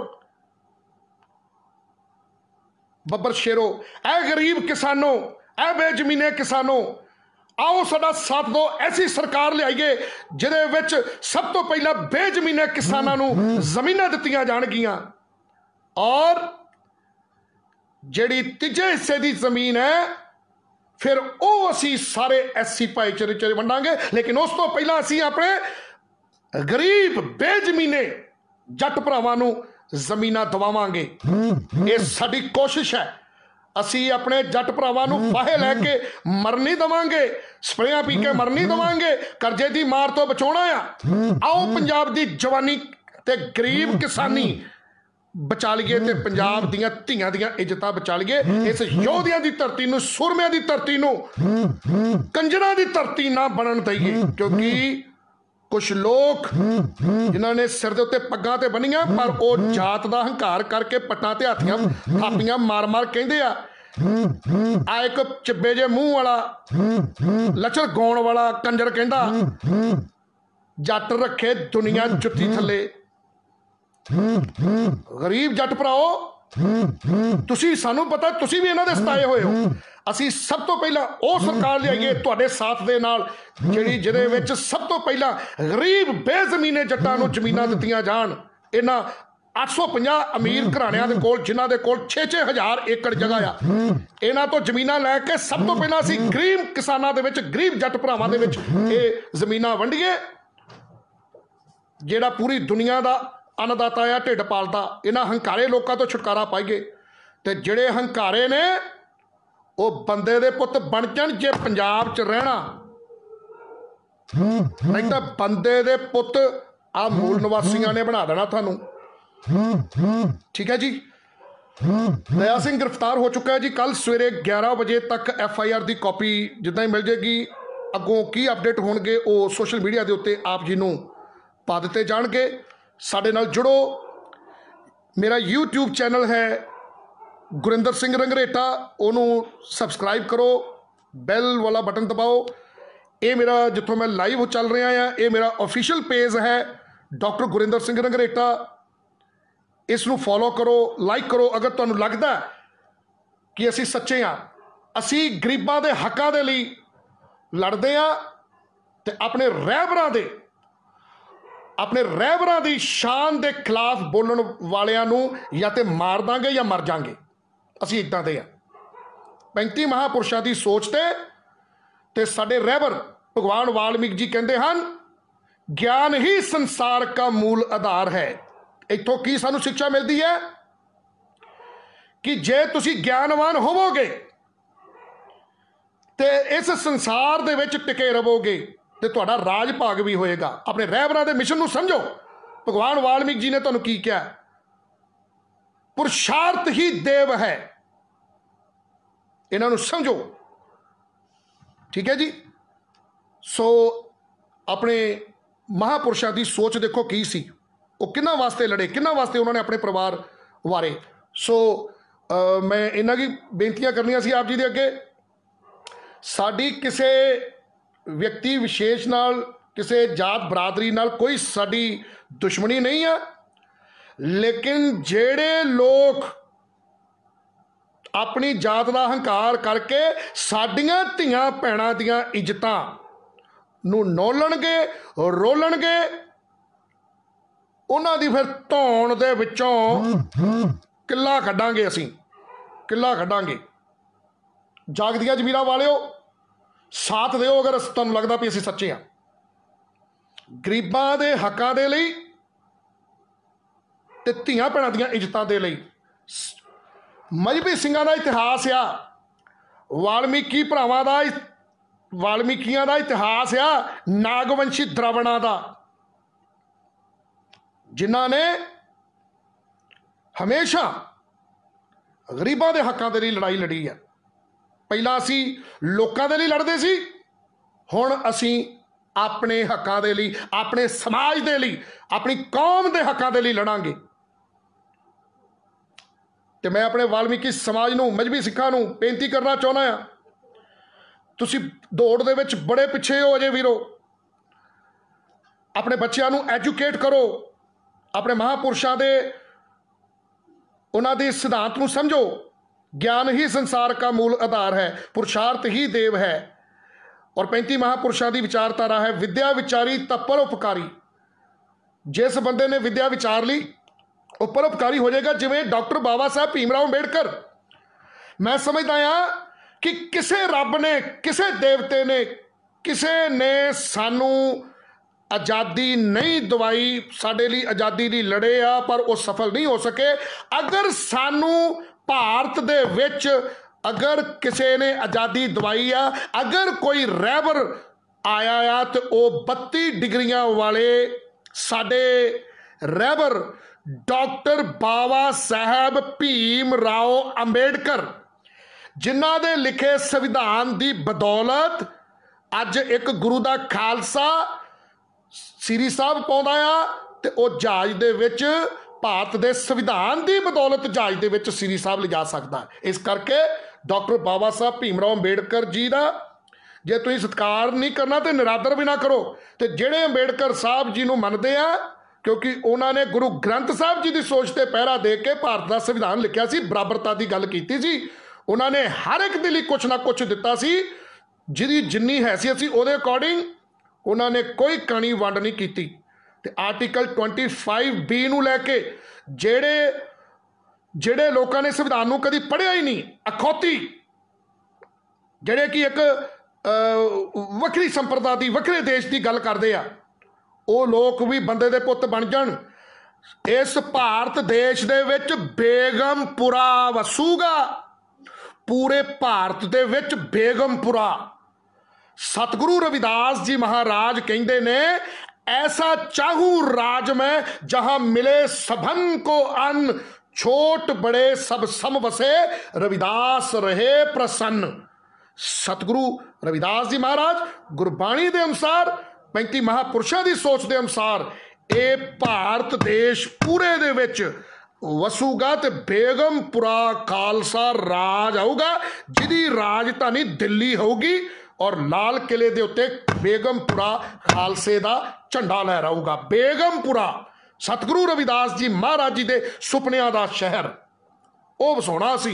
A: ਬੱਬਰ ਸ਼ੇਰੋ, ਇਹ ਗਰੀਬ ਕਿਸਾਨੋ, ਇਹ ਬੇਜ਼ਮੀਨੇ ਕਿਸਾਨੋ, आओ साडा साथ दो। ऐसी सरकार लियाईए जिहदे विच सब तो पहला बेजमीने किसानां नूं जमीनां दित्तियां जाणगियां और जिहड़ी तीजे हिस्से दी जमीन है फिर वो असी सारे एस सी भाईचारे च वंडांगे। लेकिन उस तो पहला असी अपने गरीब बेजमीने जट भरावां नूं जमीनां दवावांगे। ये साडी कोशिश है। ਅਸੀਂ ਆਪਣੇ ਜੱਟ ਭਰਾਵਾਂ ਨੂੰ ਫਾਹੇ ਲੈ ਕੇ ਮਰਨ ਨਹੀਂ ਦੇਵਾਂਗੇ, ਸਪਰੇਆਂ ਪੀ ਕੇ ਮਰਨ ਨਹੀਂ ਦੇਵਾਂਗੇ, ਕਰਜ਼ੇ ਦੀ ਮਾਰ ਤੋਂ ਬਚਾਉਣਾ ਆ। ਆਓ ਪੰਜਾਬ ਦੀ ਜਵਾਨੀ ਤੇ ਗਰੀਬ ਕਿਸਾਨੀ ਬਚਾ ਲਈਏ ਤੇ ਪੰਜਾਬ ਦੀਆਂ ਧੀਆਂ ਦੀਆਂ ਇੱਜ਼ਤਾਂ ਬਚਾ ਲਈਏ। ਇਸ ਯੋਧਿਆਂ ਦੀ ਧਰਤੀ ਨੂੰ, ਸੂਰਮਿਆਂ ਦੀ ਧਰਤੀ ਨੂੰ ਕੰਜਰਾਂ ਦੀ ਧਰਤੀ ਨਾ ਬਣਨ ਦਈਏ, ਕਿਉਂਕਿ ਕੁਛ ਲੋਕ ਜਿਨ੍ਹਾਂ ਨੇ ਸਿਰ ਦੇ ਉੱਤੇ ਪੱਗਾਂ ਤੇ ਬੰਨੀਆਂ ਪਰ ਉਹ ਜਾਤ ਦਾ ਹੰਕਾਰ ਕਰਕੇ ਪੱਟਾਂ ਤੇ ਹਾਥੀਆਂ ਥਾਪੀਆਂ ਮਾਰ ਮਾਰ ਕਹਿੰਦੇ ਆ ਆ ਇੱਕ ਚਿੱਬੇ ਜੇ ਮੂੰਹ ਵਾਲਾ ਲੱਚਰ ਗਾਉਣ ਵਾਲਾ ਕੰਜਰ ਕਹਿੰਦਾ ਜੱਟ ਰੱਖੇ ਦੁਨੀਆ ਜੁੱਤੀ ਥੱਲੇ। ਗਰੀਬ ਜੱਟ ਭਰਾਓ, ਤੁਸੀਂ ਸਾਨੂੰ ਪਤਾ ਤੁਸੀਂ ਵੀ ਇਹਨਾਂ ਦੇ ਸਤਾਏ ਹੋਏ ਹੋ। ਅਸੀਂ ਸਭ ਤੋਂ ਪਹਿਲਾਂ ਉਹ ਸਰਕਾਰ ਲਿਆਈਏ ਤੁਹਾਡੇ ਸਾਥ ਦੇ ਨਾਲ ਜਿਹੜੀ ਜਿਹਦੇ ਵਿੱਚ ਸਭ ਤੋਂ ਪਹਿਲਾਂ ਗਰੀਬ ਬੇਜ਼ਮੀਨੇ ਜੱਟਾਂ ਨੂੰ ਜ਼ਮੀਨਾਂ ਦਿੱਤੀਆਂ ਜਾਣ। ਇਹਨਾਂ ਅੱਠ ਸੌ ਪੰਜਾਹ ਅਮੀਰ ਘਰਾਣਿਆਂ ਦੇ ਕੋਲ ਜਿਨ੍ਹਾਂ ਦੇ ਕੋਲ ਛੇ ਛੇ ਹਜ਼ਾਰ ਏਕੜ ਜਗ੍ਹਾ ਆ, ਇਹਨਾਂ ਤੋਂ ਜ਼ਮੀਨਾਂ ਲੈ ਕੇ ਸਭ ਤੋਂ ਪਹਿਲਾਂ ਅਸੀਂ ਗਰੀਬ ਕਿਸਾਨਾਂ ਦੇ ਵਿੱਚ, ਗਰੀਬ ਜੱਟ ਭਰਾਵਾਂ ਦੇ ਵਿੱਚ ਇਹ ਜ਼ਮੀਨਾਂ ਵੰਡੀਏ। ਜਿਹੜਾ ਪੂਰੀ ਦੁਨੀਆ ਦਾ ਅੰਨਦਾਤਾ ਆ, ਢਿੱਡ ਪਾਲਦਾ, ਇਹਨਾਂ ਹੰਕਾਰੇ ਲੋਕਾਂ ਤੋਂ ਛੁਟਕਾਰਾ ਪਾਈਏ। ਤੇ ਜਿਹੜੇ ਹੰਕਾਰੇ ਨੇ ਉਹ ਬੰਦੇ ਦੇ ਪੁੱਤ ਬਣ ਜਾਣ ਜੇ ਪੰਜਾਬ 'ਚ ਰਹਿਣਾ, ਨਹੀਂ ਤਾਂ ਬੰਦੇ ਦੇ ਪੁੱਤ ਆ ਮੂਲ ਨਿਵਾਸੀਆਂ ਨੇ ਬਣਾ ਦੇਣਾ ਤੁਹਾਨੂੰ। ਠੀਕ ਹੈ ਜੀ। ਦਇਆ ਸਿੰਘ ਗ੍ਰਿਫਤਾਰ ਹੋ ਚੁੱਕਾ ਹੈ ਜੀ। ਕੱਲ ਸਵੇਰੇ ਗਿਆਰਾਂ ਵਜੇ ਤੱਕ ਐਫ ਆਈ ਆਰ ਦੀ ਕਾਪੀ ਜਿੱਦਾਂ ਹੀ ਮਿਲ ਜਾਏਗੀ, ਅੱਗੋਂ ਕੀ ਅਪਡੇਟ ਹੋਣਗੇ ਉਹ ਸੋਸ਼ਲ ਮੀਡੀਆ ਦੇ ਉੱਤੇ ਆਪ ਜੀ ਨੂੰ ਪਾ ਦਿੱਤੇ ਜਾਣਗੇ। ਸਾਡੇ ਨਾਲ ਜੁੜੋ। ਮੇਰਾ ਯੂਟਿਊਬ ਚੈਨਲ ਹੈ ਗੁਰਿੰਦਰ ਸਿੰਘ ਰੰਗਰੇਟਾ, ਉਹਨੂੰ ਸਬਸਕ੍ਰਾਈਬ ਕਰੋ, ਬੈਲ ਵਾਲਾ ਬਟਨ ਦਬਾਓ। ਇਹ ਮੇਰਾ ਜਿੱਥੋਂ ਮੈਂ ਲਾਈਵ ਚੱਲ ਰਿਹਾ ਆ, ਇਹ ਮੇਰਾ ਆਫੀਸ਼ੀਅਲ ਪੇਜ ਹੈ ਡਾਕਟਰ ਗੁਰਿੰਦਰ ਸਿੰਘ ਰੰਗਰੇਟਾ। ਇਸ ਨੂੰ ਫੋਲੋ ਕਰੋ, ਲਾਈਕ ਕਰੋ। ਅਗਰ ਤੁਹਾਨੂੰ ਲੱਗਦਾ ਕਿ ਅਸੀਂ ਸੱਚੇ ਹਾਂ, ਅਸੀਂ ਗਰੀਬਾਂ ਦੇ ਹੱਕਾਂ ਦੇ ਲਈ ਲੜਦੇ ਹਾਂ ਤੇ ਆਪਣੇ ਰਹਿਬਰਾਂ ਦੇ ਆਪਣੇ ਰਹਿਬਰਾਂ ਦੀ ਸ਼ਾਨ ਦੇ ਖਿਲਾਫ ਬੋਲਣ ਵਾਲਿਆਂ ਨੂੰ ਜਾਂ ਤੇ ਮਾਰ ਦਾਂਗੇ ਜਾਂ ਮਰ ਜਾਵਾਂਗੇ। ਅਸੀਂ ਇੱਦਾਂ ਦੇ ਆ। ਪੈਂਤੀ ਮਹਾਂਪੁਰਸ਼ਾਂ ਦੀ ਸੋਚ ਤੇ ਤੇ ਸਾਡੇ ਰਹਿਬਰ ਭਗਵਾਨ ਵਾਲਮੀਕ ਜੀ ਕਹਿੰਦੇ ਹਨ ਗਿਆਨ ਹੀ ਸੰਸਾਰ ਦਾ ਮੂਲ ਆਧਾਰ ਹੈ। ਇੱਥੋਂ ਕੀ ਸਾਨੂੰ ਸਿੱਖਿਆ ਮਿਲਦੀ ਹੈ ਕਿ ਜੇ ਤੁਸੀਂ ਗਿਆਨਵਾਨ ਹੋਵੋਗੇ ਤੇ ਇਸ ਸੰਸਾਰ ਦੇ ਵਿੱਚ ਟਿਕੇ ਰਹੋਗੇ ਤੇ ਤੁਹਾਡਾ ਰਾਜ ਭਾਗ ਵੀ ਹੋਏਗਾ। ਆਪਣੇ ਰਹਿਬਰਾਂ ਦੇ ਮਿਸ਼ਨ ਨੂੰ ਸਮਝੋ। ਭਗਵਾਨ ਵਾਲਮੀਕ ਜੀ ਨੇ ਤੁਹਾਨੂੰ ਕੀ ਕਿਹਾ? ਪੁਰਸ਼ਾਰਥ ਹੀ ਦੇਵ ਹੈ। ਇਹਨਾਂ ਨੂੰ ਸਮਝੋ। ਠੀਕ ਹੈ ਜੀ। ਸੋ ਆਪਣੇ ਮਹਾਂਪੁਰਸ਼ਾਂ ਦੀ ਸੋਚ ਦੇਖੋ ਕੀ ਸੀ, ਉਹ ਕਿਹਨਾਂ ਵਾਸਤੇ ਲੜੇ, ਕਿਹਨਾਂ ਵਾਸਤੇ ਉਹਨਾਂ ਨੇ ਆਪਣੇ ਪਰਿਵਾਰ ਵਾਰੇ। ਸੋ ਮੈਂ ਇਹਨਾਂ ਦੀ ਬੇਨਤੀਆਂ ਕਰਨੀਆਂ ਸੀ ਆਪ ਜੀ ਦੇ ਅੱਗੇ। ਸਾਡੀ ਕਿਸੇ ਵਿਅਕਤੀ ਵਿਸ਼ੇਸ਼ ਨਾਲ, ਕਿਸੇ ਜਾਤ ਬਰਾਦਰੀ ਨਾਲ ਕੋਈ ਸਾਡੀ ਦੁਸ਼ਮਣੀ ਨਹੀਂ ਆ, ਲੇਕਿਨ ਜਿਹੜੇ ਲੋਕ ਆਪਣੀ ਜਾਤ ਦਾ ਹੰਕਾਰ ਕਰਕੇ ਸਾਡੀਆਂ ਧੀਆਂ ਭੈਣਾਂ ਦੀਆਂ ਇੱਜ਼ਤਾਂ ਨੂੰ ਨੋਲਣਗੇ, ਰੋਲਣਗੇ, ਉਹਨਾਂ ਦੀ ਫਿਰ ਧੌਣ ਦੇ ਵਿੱਚੋਂ ਕਿੱਲਾ ਕੱਢਾਂਗੇ। ਅਸੀਂ ਕਿੱਲਾ ਕੱਢਾਂਗੇ। ਜਾਗਦੀਆਂ ਜ਼ਮੀਰਾਂ ਵਾਲਿਓ ਸਾਥ ਦਿਓ ਅਗਰ ਤੁਹਾਨੂੰ ਲੱਗਦਾ ਵੀ ਅਸੀਂ ਸੱਚੇ ਹਾਂ। ਗਰੀਬਾਂ ਦੇ ਹੱਕਾਂ ਦੇ ਲਈ ਤੇ ਧੀਆਂ ਭੈਣਾਂ ਦੀਆਂ ਇੱਜ਼ਤਾਂ ਦੇ ਲਈ। ਮਜ਼੍ਹਬੀ ਸਿੰਘਾਂ ਦਾ ਇਤਿਹਾਸ ਆ, ਵਾਲਮੀਕੀ ਭਰਾਵਾਂ ਦਾ, ਵਾਲਮੀਕੀਆਂ ਦਾ ਇਤਿਹਾਸ ਆ, ਨਾਗਵੰਸ਼ੀ ਦਰਾਵਣਾਂ ਦਾ, ਜਿਨ੍ਹਾਂ ਨੇ ਹਮੇਸ਼ਾ ਗਰੀਬਾਂ ਦੇ ਹੱਕਾਂ ਦੇ ਲਈ ਲੜਾਈ ਲੜੀ ਆ। ਪਹਿਲਾਂ ਅਸੀਂ ਲੋਕਾਂ ਦੇ ਲਈ ਲੜਦੇ ਸੀ, ਹੁਣ ਅਸੀਂ ਆਪਣੇ ਹੱਕਾਂ ਦੇ ਲਈ, ਆਪਣੇ ਸਮਾਜ ਦੇ ਲਈ, ਆਪਣੀ ਕੌਮ ਦੇ ਹੱਕਾਂ ਦੇ ਲਈ ਲੜਾਂਗੇ। ਤੇ ਮੈਂ ਆਪਣੇ ਵਾਲਮੀਕੀ ਸਮਾਜ ਨੂੰ, ਮਜ਼੍ਹਬੀ ਸਿੱਖਾਂ ਨੂੰ ਬੇਨਤੀ ਕਰਨਾ ਚਾਹੁੰਦਾ ਹਾਂ, ਤੁਸੀਂ ਦੌੜ ਦੇ ਵਿੱਚ ਬੜੇ ਪਿੱਛੇ ਹੋ ਅਜੇ ਵੀਰੋ। ਆਪਣੇ ਬੱਚਿਆਂ ਨੂੰ ਐਜੂਕੇਟ ਕਰੋ, ਆਪਣੇ ਮਹਾਂਪੁਰਸ਼ਾਂ ਦੇ ਉਹਨਾਂ ਦੇ ਸਿਧਾਂਤ ਨੂੰ ਸਮਝੋ। ਗਿਆਨ ਹੀ ਸੰਸਾਰ ਦਾ ਮੂਲ ਆਧਾਰ ਹੈ, ਪੁਰਸ਼ਾਰਥ ਹੀ ਦੇਵ ਹੈ। ਔਰ ਪੈਂਤੀ ਮਹਾਂਪੁਰਸ਼ਾਂ ਦੀ ਵਿਚਾਰਧਾਰਾ ਹੈ ਵਿਦਿਆ ਵਿਚਾਰੀ ਤਾਂ ਪਰਉਪਕਾਰੀ। ਜਿਸ ਬੰਦੇ ਨੇ ਵਿਦਿਆ ਵਿਚਾਰ ਲਈ ਉਹ ਪਰਉਪਕਾਰੀ ਹੋ ਜਾਏਗਾ। ਜਿਵੇਂ ਡਾਕਟਰ ਬਾਬਾ ਸਾਹਿਬ ਭੀਮ ਰਾਓ ਅੰਬੇਡਕਰ, ਮੈਂ ਸਮਝਦਾ ਹਾਂ ਕਿ ਕਿਸੇ ਰੱਬ ਨੇ, ਕਿਸੇ ਦੇਵਤੇ ਨੇ, ਕਿਸੇ ਨੇ ਸਾਨੂੰ ਆਜ਼ਾਦੀ ਨਹੀਂ ਦਵਾਈ, ਸਾਡੇ ਲਈ ਆਜ਼ਾਦੀ ਲਈ ਲੜੇ ਆ ਪਰ ਉਹ ਸਫਲ ਨਹੀਂ ਹੋ ਸਕੇ। ਅਗਰ ਸਾਨੂੰ ਭਾਰਤ ਦੇ ਵਿੱਚ अगर किसी ने आज़ादी दवाई आ, अगर कोई रहबर आया आ तो वह बत्ती डिग्रियां वाले साडे रहबर डॉक्टर बाबा साहब भीम राव अंबेडकर, जिन्हां दे लिखे संविधान की बदौलत अज एक गुरु का खालसा श्री साहब पाउंदा आ ते ओ जहाज दे विच भारत के संविधान की बदौलत जहाज दे विच श्री साहब लिजा सकता है। इस करके डॉक्टर बाबा साहब भीमराव अंबेडकर जी का जे तुसीं सत्कार नहीं करना तो निरादर भी ना करो। तो जिहड़े अंबेडकर साहब जी नूं मनदे आ, क्योंकि उन्होंने गुरु ग्रंथ साहब जी की सोच ते पहरा दे के भारत का संविधान लिखिया सी, बराबरता की गल कीती सी, उन्होंने हर एक दे लई कुछ ना कुछ दिता सी, जिहदी जिन्नी हैसियत सी उहदे अकॉर्डिंग उन्होंने कोई कणी वंड नहीं की। ते आर्टिकल ट्वेंटी फाइव बी नूं लैके जेड़े जेड़े लोगों ने संविधान नूं कदी पढ़िया ही नहीं, अखौती जेड़े कि एक वखरी संप्रदा की वखरे देश की गल करते आ, वो लोग भी बंदे दे पुत बन जाण। इस भारत देश दे विच बेगमपुरा वसूगा, पूरे भारत दे विच बेगमपुरा। सतगुरु रविदास जी महाराज कहते ने, ऐसा चाहूं राज में जहां मिले सबन को अन्न, छोट बड़े सब सम वसे, रविदास रहे प्रसन्न। सतगुरु रविदास जी महाराज गुरबाणी के अनुसार पैंती महापुरुषों की सोच के अनुसार ये भारत देश पूरे दे विच वसूगा ते बेगमपुरा खालसा राज आऊगा, जिहदी राजधानी दिल्ली होगी और लाल किले के उत्ते बेगमपुरा खालसे का झंडा लहराऊगा। बेगमपुरा सतगुरु रविदास जी महाराज जी के सुपनिया का शहर वो वसाउणा सी।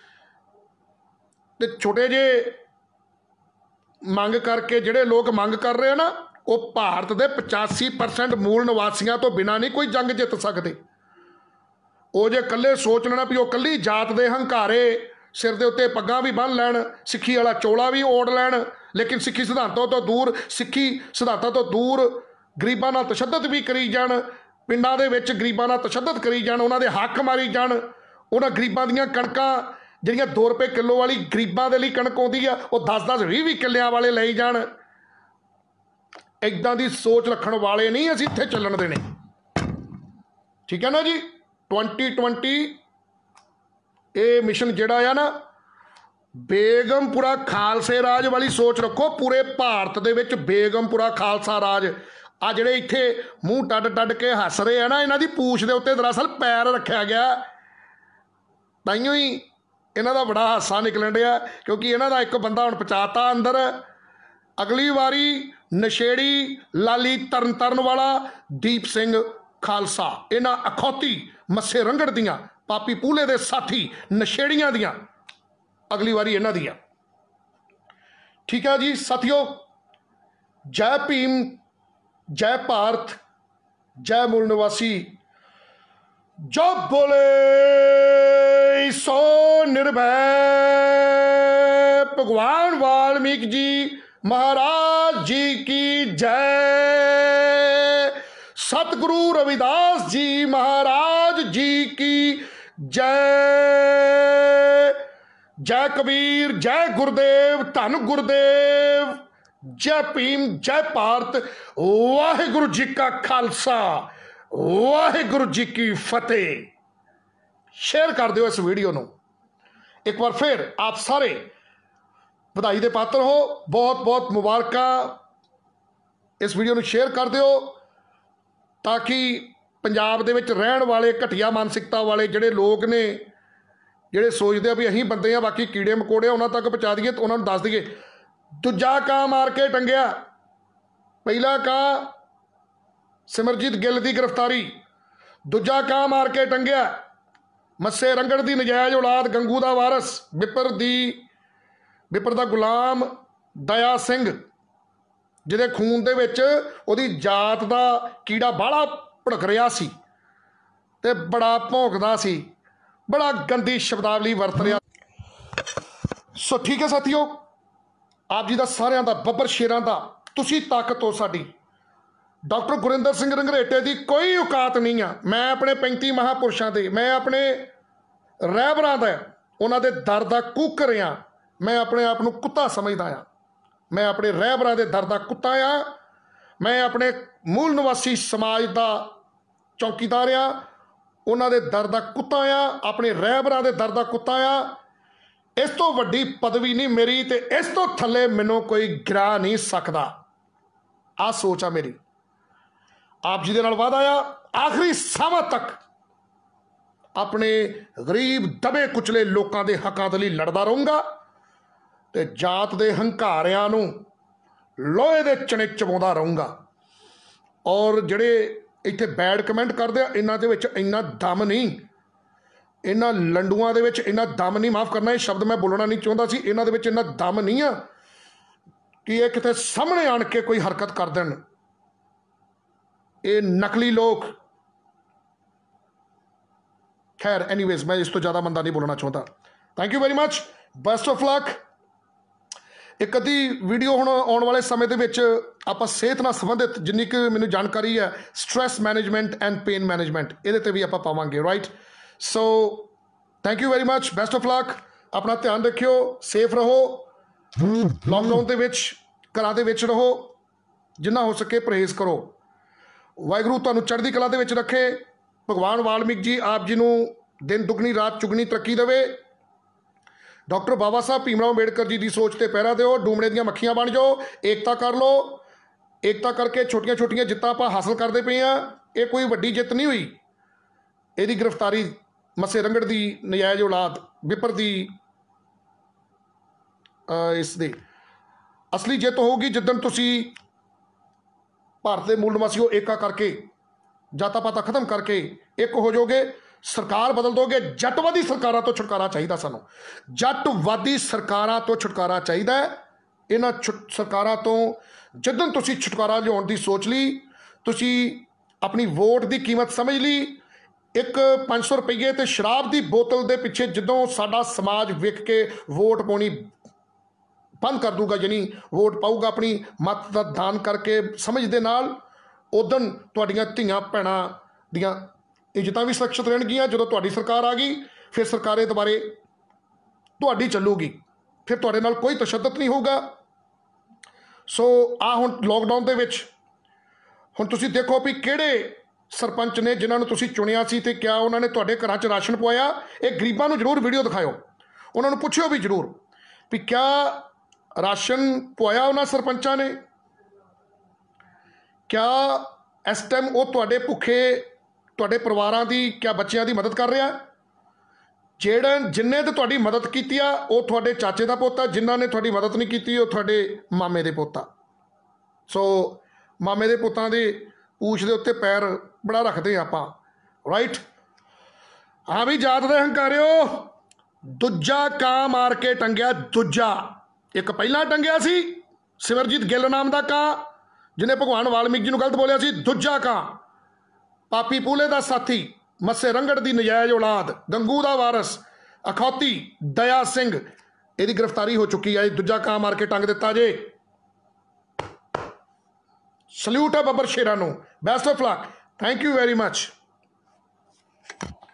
A: ते छोटे जे मंग करके जिहड़े लोग मंग कर रहे हैं ना, वो भारत के पचासी परसेंट मूल निवासियों तो बिना नहीं कोई जंग जित सकते। वो जे कल्ले सोच लेना भी वो कल्ली जात दे हंकारे सिर दे उत्ते पग्गां भी बन लैण, सिक्खी वाला चोला भी ओढ़ लैण, लेकिन सिक्खी सिद्धांतों तो दूर सिक्खी सिद्धांतों तो दूर गरीबां नाल तशद्दद भी करी जाण, पिंडां दे विच गरीबां नाल तशद्दद करी जाण, उन्हां दे हक मारी जाण, उन्हां गरीबां दीयां कणकां जिहड़ियां दो रुपए किलो वाली गरीबां दे लई कणक आउंदी आ वो दस दस भी भी किल्लियां वाले लई जाण। इदां दी सोच रखण वाले नहीं असीं इत्थे चलण देणे। ठीक है ना जी। ट्वेंटी ट्वेंटी ये मिशन जिहड़ा आ ना, बेगमपुरा खालसे राज वाली सोच रखो। पूरे भारत दे विच बेगमपुरा खालसा राज। आ जिहड़े इत्थे मूँह टड्ड टड्ड के हस रहे हैं ना, इन्हां दी पूछ दे उत्ते दरअसल पैर रखा गया, ताइयों ही इन्हां दा बड़ा हासा निकलन दिया, क्योंकि इन्हां दा एक बंदा हुण पचाता अंदर। अगली वारी नशेड़ी लाली तरन तरन वाला दीप सिंह खालसा, इन्हां अखौती मस्से रंगड़ दियां पापी पूले दे साथी नशेड़ियां दियां अगली वारी इन्हां दियां। ठीक है जी साथियों, जय भीम, जय भारत, जय मूल निवासी, जो बोले सो निर्भय। भगवान वाल्मीकि जी महाराज जी की जय। सतगुरु रविदास जी महाराज जी की जय। जय कबीर, जय गुरुदेव, धन गुरुदेव, जय भीम, जय भारत। वाहिगुरु जी का खालसा, वाहिगुरु जी की फतेह। शेयर कर दियो इस वीडियो नूं। एक बार फिर आप सारे बधाई दे पात्र हो, बहुत बहुत मुबारक। इस वीडियो नूं शेयर कर दियो ताकि पंजाब दे विच रहण वाले घटिया मानसिकता वाले जिहड़े लोग ने, जिहड़े सोचते भी अहीं बंदे आ बाकी कीड़े मकोड़े, उन्हां तक पहुँचा दईए तो उन्हां नूं दस दईए दूजा कां मार के टंगिया। पहला कां सिमरजीत गिल की गिरफ्तारी, दूजा कां मार के टंगिया मस्से रंगड़ की नजायज़ औलाद गंगू का वारस विपर दी विपर दा गुलाम दया सिंह, जिहदे खून दे विच उहदी जात दा कीड़ा बाहला भड़क रहा सी ते बड़ा भौंकदा सी, बड़ा गंदी शब्दावली वरत रहा। सो ठीक है साथियों, आप जी दा सारियां दा बब्बर शेरां दा तुसी ताकत हो साडी। डॉक्टर गुरिंदर सिंह रंघरेटे की कोई औकात नहीं आ। मैं अपने पैंती महापुरुषों के, मैं अपने रहबरां दा ਉਹਨਾਂ ਦੇ ਦਰ ਦਾ ਕੂਕਰ ਆ। ਮੈਂ ਆਪਣੇ ਆਪ ਨੂੰ ਕੁੱਤਾ ਸਮਝਦਾ ਆ। ਮੈਂ ਆਪਣੇ ਰਹਿਬਰਾਂ ਦੇ ਦਰ ਦਾ ਕੁੱਤਾ ਆ। ਮੈਂ ਆਪਣੇ ਮੂਲ ਨਿਵਾਸੀ ਸਮਾਜ ਦਾ ਚੌਕੀਦਾਰ ਆ। ਉਹਨਾਂ ਦੇ ਦਰ ਦਾ ਕੁੱਤਾ ਆ। ਆਪਣੇ ਰਹਿਬਰਾਂ ਦੇ ਦਰ ਦਾ ਕੁੱਤਾ ਆ। ਇਸ ਤੋਂ ਵੱਡੀ ਪਦਵੀ ਨਹੀਂ ਮੇਰੀ, ਤੇ ਇਸ ਤੋਂ ਥੱਲੇ ਮੈਨੂੰ ਕੋਈ ਗਿਰਾ ਨਹੀਂ ਸਕਦਾ। ਆਹ ਸੋਚ ਆ ਮੇਰੀ। ਆਪ ਜੀ ਦੇ ਨਾਲ ਵਾਅਦਾ ਆ, ਆਖਰੀ ਸਾਹਾਂ ਤੱਕ ਆਪਣੇ ਗਰੀਬ ਦਬੇ ਕੁਚਲੇ ਲੋਕਾਂ ਦੇ ਹੱਕਾਂ ਦੇ ਲਈ ਲੜਦਾ ਰਹੂੰਗਾ, ਤੇ ਜਾਤ ਦੇ ਹੰਕਾਰਿਆਂ ਨੂੰ ਲੋਹੇ ਦੇ ਚਣੇ ਚਬਾਉਂਦਾ ਰਹੂੰਗਾ। ਔਰ ਜਿਹੜੇ ਇੱਥੇ ਬੈਡ ਕਮੈਂਟ ਕਰਦੇ ਆ, ਇਹਨਾਂ ਦੇ ਵਿੱਚ ਇੰਨਾ ਦਮ ਨਹੀਂ, ਇਹਨਾਂ ਲੰਡੂਆਂ ਦੇ ਵਿੱਚ ਇੰਨਾ ਦਮ ਨਹੀਂ, ਮਾਫ ਕਰਨਾ ਇਹ ਸ਼ਬਦ ਮੈਂ ਬੋਲਣਾ ਨਹੀਂ ਚਾਹੁੰਦਾ ਸੀ, ਇਹਨਾਂ ਦੇ ਵਿੱਚ ਇੰਨਾ ਦਮ ਨਹੀਂ ਆ ਕਿ ਇਹ ਕਿਤੇ ਸਾਹਮਣੇ ਆਣ ਕੇ ਕੋਈ ਹਰਕਤ ਕਰ ਦੇਣ। ਇਹ ਨਕਲੀ ਲੋਕ। ਖੈਰ ਐਨੀਵੇਜ਼, ਮੈਂ ਇਸ ਤੋਂ ਜ਼ਿਆਦਾ ਮੰਦਾ ਨਹੀਂ ਬੋਲਣਾ ਚਾਹੁੰਦਾ। Thank you very much, best of luck. ਇੱਕ ਅੱਧੀ ਵੀਡੀਓ ਹੁਣ ਆਉਣ ਵਾਲੇ ਸਮੇਂ ਦੇ ਵਿੱਚ ਆਪਾਂ ਸਿਹਤ ਨਾਲ ਸੰਬੰਧਿਤ ਜਿੰਨੀ ਕੁ ਮੈਨੂੰ ਜਾਣਕਾਰੀ ਹੈ, stress management and pain management, ਇਹਦੇ ਤੇ ਵੀ ਆਪਾਂ ਪਾਵਾਂਗੇ। Right, so thank you very much, best of luck. ਆਪਣਾ ਧਿਆਨ ਰੱਖਿਓ, ਸੇਫ ਰਹੋ। ਲਾਕਡਾਊਨ ਦੇ ਵਿੱਚ ਘਰਾਂ ਦੇ ਵਿੱਚ ਰਹੋ, ਜਿੰਨਾ ਹੋ ਸਕੇ ਪਰਹੇਜ਼ ਕਰੋ। ਵਾਹਿਗੁਰੂ ਤੁਹਾਨੂੰ ਚੜ੍ਹਦੀ ਕਲਾ ਦੇ ਵਿੱਚ ਰੱਖੇ। ਭਗਵਾਨ ਵਾਲਮੀਕ ਜੀ ਆਪ ਜੀ ਨੂੰ ਦਿਨ ਦੁਗਣੀ ਰਾਤ ਚੁਗਣੀ ਤਰੱਕੀ ਦੇਵੇ। ਡਾਕਟਰ ਬਾਬਾ ਸਾਹਿਬ ਭੀਮਰਾਓ ਅੰਬੇਡਕਰ ਜੀ ਦੀ ਸੋਚ ਤੇ ਪਹਿਰਾ ਦਿਓ। ਡੂਮਣੇ ਦੀਆਂ ਮੱਖੀਆਂ ਬਣ ਜਾਓ, ਏਕਤਾ ਕਰ ਲਓ। ਏਕਤਾ ਕਰਕੇ ਛੋਟੀਆਂ ਛੋਟੀਆਂ ਜਿੱਤਾਂ ਆਪਾਂ ਹਾਸਲ ਕਰਦੇ ਪਏ ਹਾਂ। ਇਹ ਕੋਈ ਵੱਡੀ ਜਿੱਤ ਨਹੀਂ ਹੋਈ। ਇਹਦੀ ਗ੍ਰਿਫਤਾਰੀ ਮੱਸੇ ਰੰਗੜ ਦੀ ਨਜਾਇਜ਼ ਔਲਾਦ ਵਿਪਰ ਦੀ ਇਸ ਦੀ ਅਸਲੀ ਜਿੱਤ ਹੋਊਗੀ ਜਿੱਦਣ ਤੁਸੀਂ ਭਾਰਤ ਦੇ ਮੂਲ ਨਿਵਾਸੀਓ ਏਕਾ ਕਰਕੇ, ਜਾਤਾਂ ਪਾਤਾਂ ਖਤਮ ਕਰਕੇ ਇੱਕ ਹੋ ਜਾਓਗੇ, ਸਰਕਾਰ ਬਦਲ ਦੋਗੇ। ਜੱਟਵਾਦੀ ਸਰਕਾਰਾਂ ਤੋਂ ਛੁਟਕਾਰਾ ਚਾਹੀਦਾ ਸਾਨੂੰ। ਜੱਟਵਾਦੀ ਸਰਕਾਰਾਂ ਤੋਂ ਛੁਟਕਾਰਾ ਚਾਹੀਦਾ। ਇਹਨਾਂ ਸਰਕਾਰਾਂ ਤੋਂ ਜਿੱਦਣ ਤੁਸੀਂ ਛੁਟਕਾਰਾ ਲਿਆਉਣ ਦੀ ਸੋਚ ਲਈ, ਤੁਸੀਂ ਆਪਣੀ ਵੋਟ ਦੀ ਕੀਮਤ ਸਮਝ ਲਈ। ਇੱਕ ਪੰਜ ਸੌ ਰੁਪਈਏ ਤੇ ਸ਼ਰਾਬ ਦੀ ਬੋਤਲ ਦੇ ਪਿੱਛੇ ਜਦੋਂ ਸਾਡਾ ਸਮਾਜ ਵਿਕ ਕੇ ਵੋਟ ਪਾਉਣੀ ਬੰਦ ਕਰ ਦੂਗਾ, ਯਾਨੀ ਵੋਟ ਪਾਊਗਾ ਆਪਣੀ ਮੱਤ ਦਾ ਦਾਨ ਕਰਕੇ ਸਮਝ ਦੇ ਨਾਲ, ਉਦੋਂ ਤੁਹਾਡੀਆਂ ਧੀਆਂ ਭੈਣਾਂ ਦੀਆਂ ਇੱਜ਼ਤਾਂ ਵੀ ਸੁਰੱਖਿਅਤ ਰਹਿਣਗੀਆਂ। ਜਦੋਂ ਤੁਹਾਡੀ ਸਰਕਾਰ ਆ ਗਈ, ਫਿਰ ਸਰਕਾਰੇ ਦੁਬਾਰੇ ਤੁਹਾਡੀ ਚੱਲੂਗੀ, ਫਿਰ ਤੁਹਾਡੇ ਨਾਲ ਕੋਈ ਤਸ਼ੱਦਦ ਨਹੀਂ ਹੋਊਗਾ। ਸੋ ਆ ਹੁਣ ਲੋਕਡਾਊਨ ਦੇ ਵਿੱਚ ਹੁਣ ਤੁਸੀਂ ਦੇਖੋ ਵੀ ਕਿਹੜੇ ਸਰਪੰਚ ਨੇ ਜਿਨ੍ਹਾਂ ਨੂੰ ਤੁਸੀਂ ਚੁਣਿਆ ਸੀ, ਤੇ ਕਿਆ ਉਹਨਾਂ ਨੇ ਤੁਹਾਡੇ ਘਰਾਂ 'ਚ ਰਾਸ਼ਨ ਪਵਾਇਆ। ਇਹ ਗਰੀਬਾਂ ਨੂੰ ਜ਼ਰੂਰ ਵੀਡੀਓ ਦਿਖਾਇਓ, ਉਹਨਾਂ ਨੂੰ ਪੁੱਛਿਓ ਵੀ ਜ਼ਰੂਰ ਵੀ ਕਿਆ ਰਾਸ਼ਨ ਪਵਾਇਆ ਉਹਨਾਂ ਸਰਪੰਚਾਂ ਨੇ। ਕਿਆ ਇਸ ਟਾਈਮ ਉਹ ਤੁਹਾਡੇ ਭੁੱਖੇ ਤੁਹਾਡੇ ਪਰਿਵਾਰਾਂ ਦੀ, ਕਿਆ ਬੱਚਿਆਂ ਦੀ ਮਦਦ ਕਰ ਰਿਹਾ? ਜਿਹੜੇ ਜਿੰਨੇ ਤੇ ਤੁਹਾਡੀ ਮਦਦ ਕੀਤੀ ਆ ਉਹ ਤੁਹਾਡੇ ਚਾਚੇ ਦਾ ਪੁੱਤ ਆ, ਜਿਨ੍ਹਾਂ ਨੇ ਤੁਹਾਡੀ ਮਦਦ ਨਹੀਂ ਕੀਤੀ ਉਹ ਤੁਹਾਡੇ ਮਾਮੇ ਦੇ ਪੁੱਤ ਆ। ਸੋ ਮਾਮੇ ਦੇ ਪੁੱਤਾਂ ਦੇ ਪੂਛ ਦੇ ਉੱਤੇ ਪੈਰ ਬੜਾ ਰੱਖਦੇ ਆਪਾਂ। ਰਾਈਟ, ਹਾਂ ਵੀ ਜਾਤ ਦੇ ਹੰਕਾਰਿਓ, ਦੂਜਾ ਕਾਂ ਮਾਰ ਕੇ ਟੰਗਿਆ ਦੂਜਾ। ਇੱਕ ਪਹਿਲਾਂ ਟੰਗਿਆ ਸੀ ਸਿਮਰਜੀਤ ਗਿੱਲ ਨਾਮ ਦਾ ਕਾਂ, ਜਿਹਨੇ ਭਗਵਾਨ ਵਾਲਮੀਕ ਜੀ ਨੂੰ ਗਲਤ ਬੋਲਿਆ ਸੀ। ਦੂਜਾ ਕਾਂ ਪਾਪੀ ਪੂਲੇ ਦਾ ਸਾਥੀ, ਮੱਸੇ ਰੰਗੜ ਦੀ ਨਜਾਇਜ਼ ਔਲਾਦ, ਗੰਗੂ ਦਾ ਵਾਰਸ, ਅਖੌਤੀ ਦਇਆ ਸਿੰਘ, ਇਹਦੀ ਗ੍ਰਿਫਤਾਰੀ ਹੋ ਚੁੱਕੀ ਹੈ। ਦੂਜਾ ਕਾਂ ਮਾਰ ਕੇ ਟੰਗ ਦਿੱਤਾ ਜੇ। ਸਲੂਟ ਹੈ ਬੱਬਰ ਸ਼ੇਰਾਂ ਨੂੰ। Best of luck, thank you very much.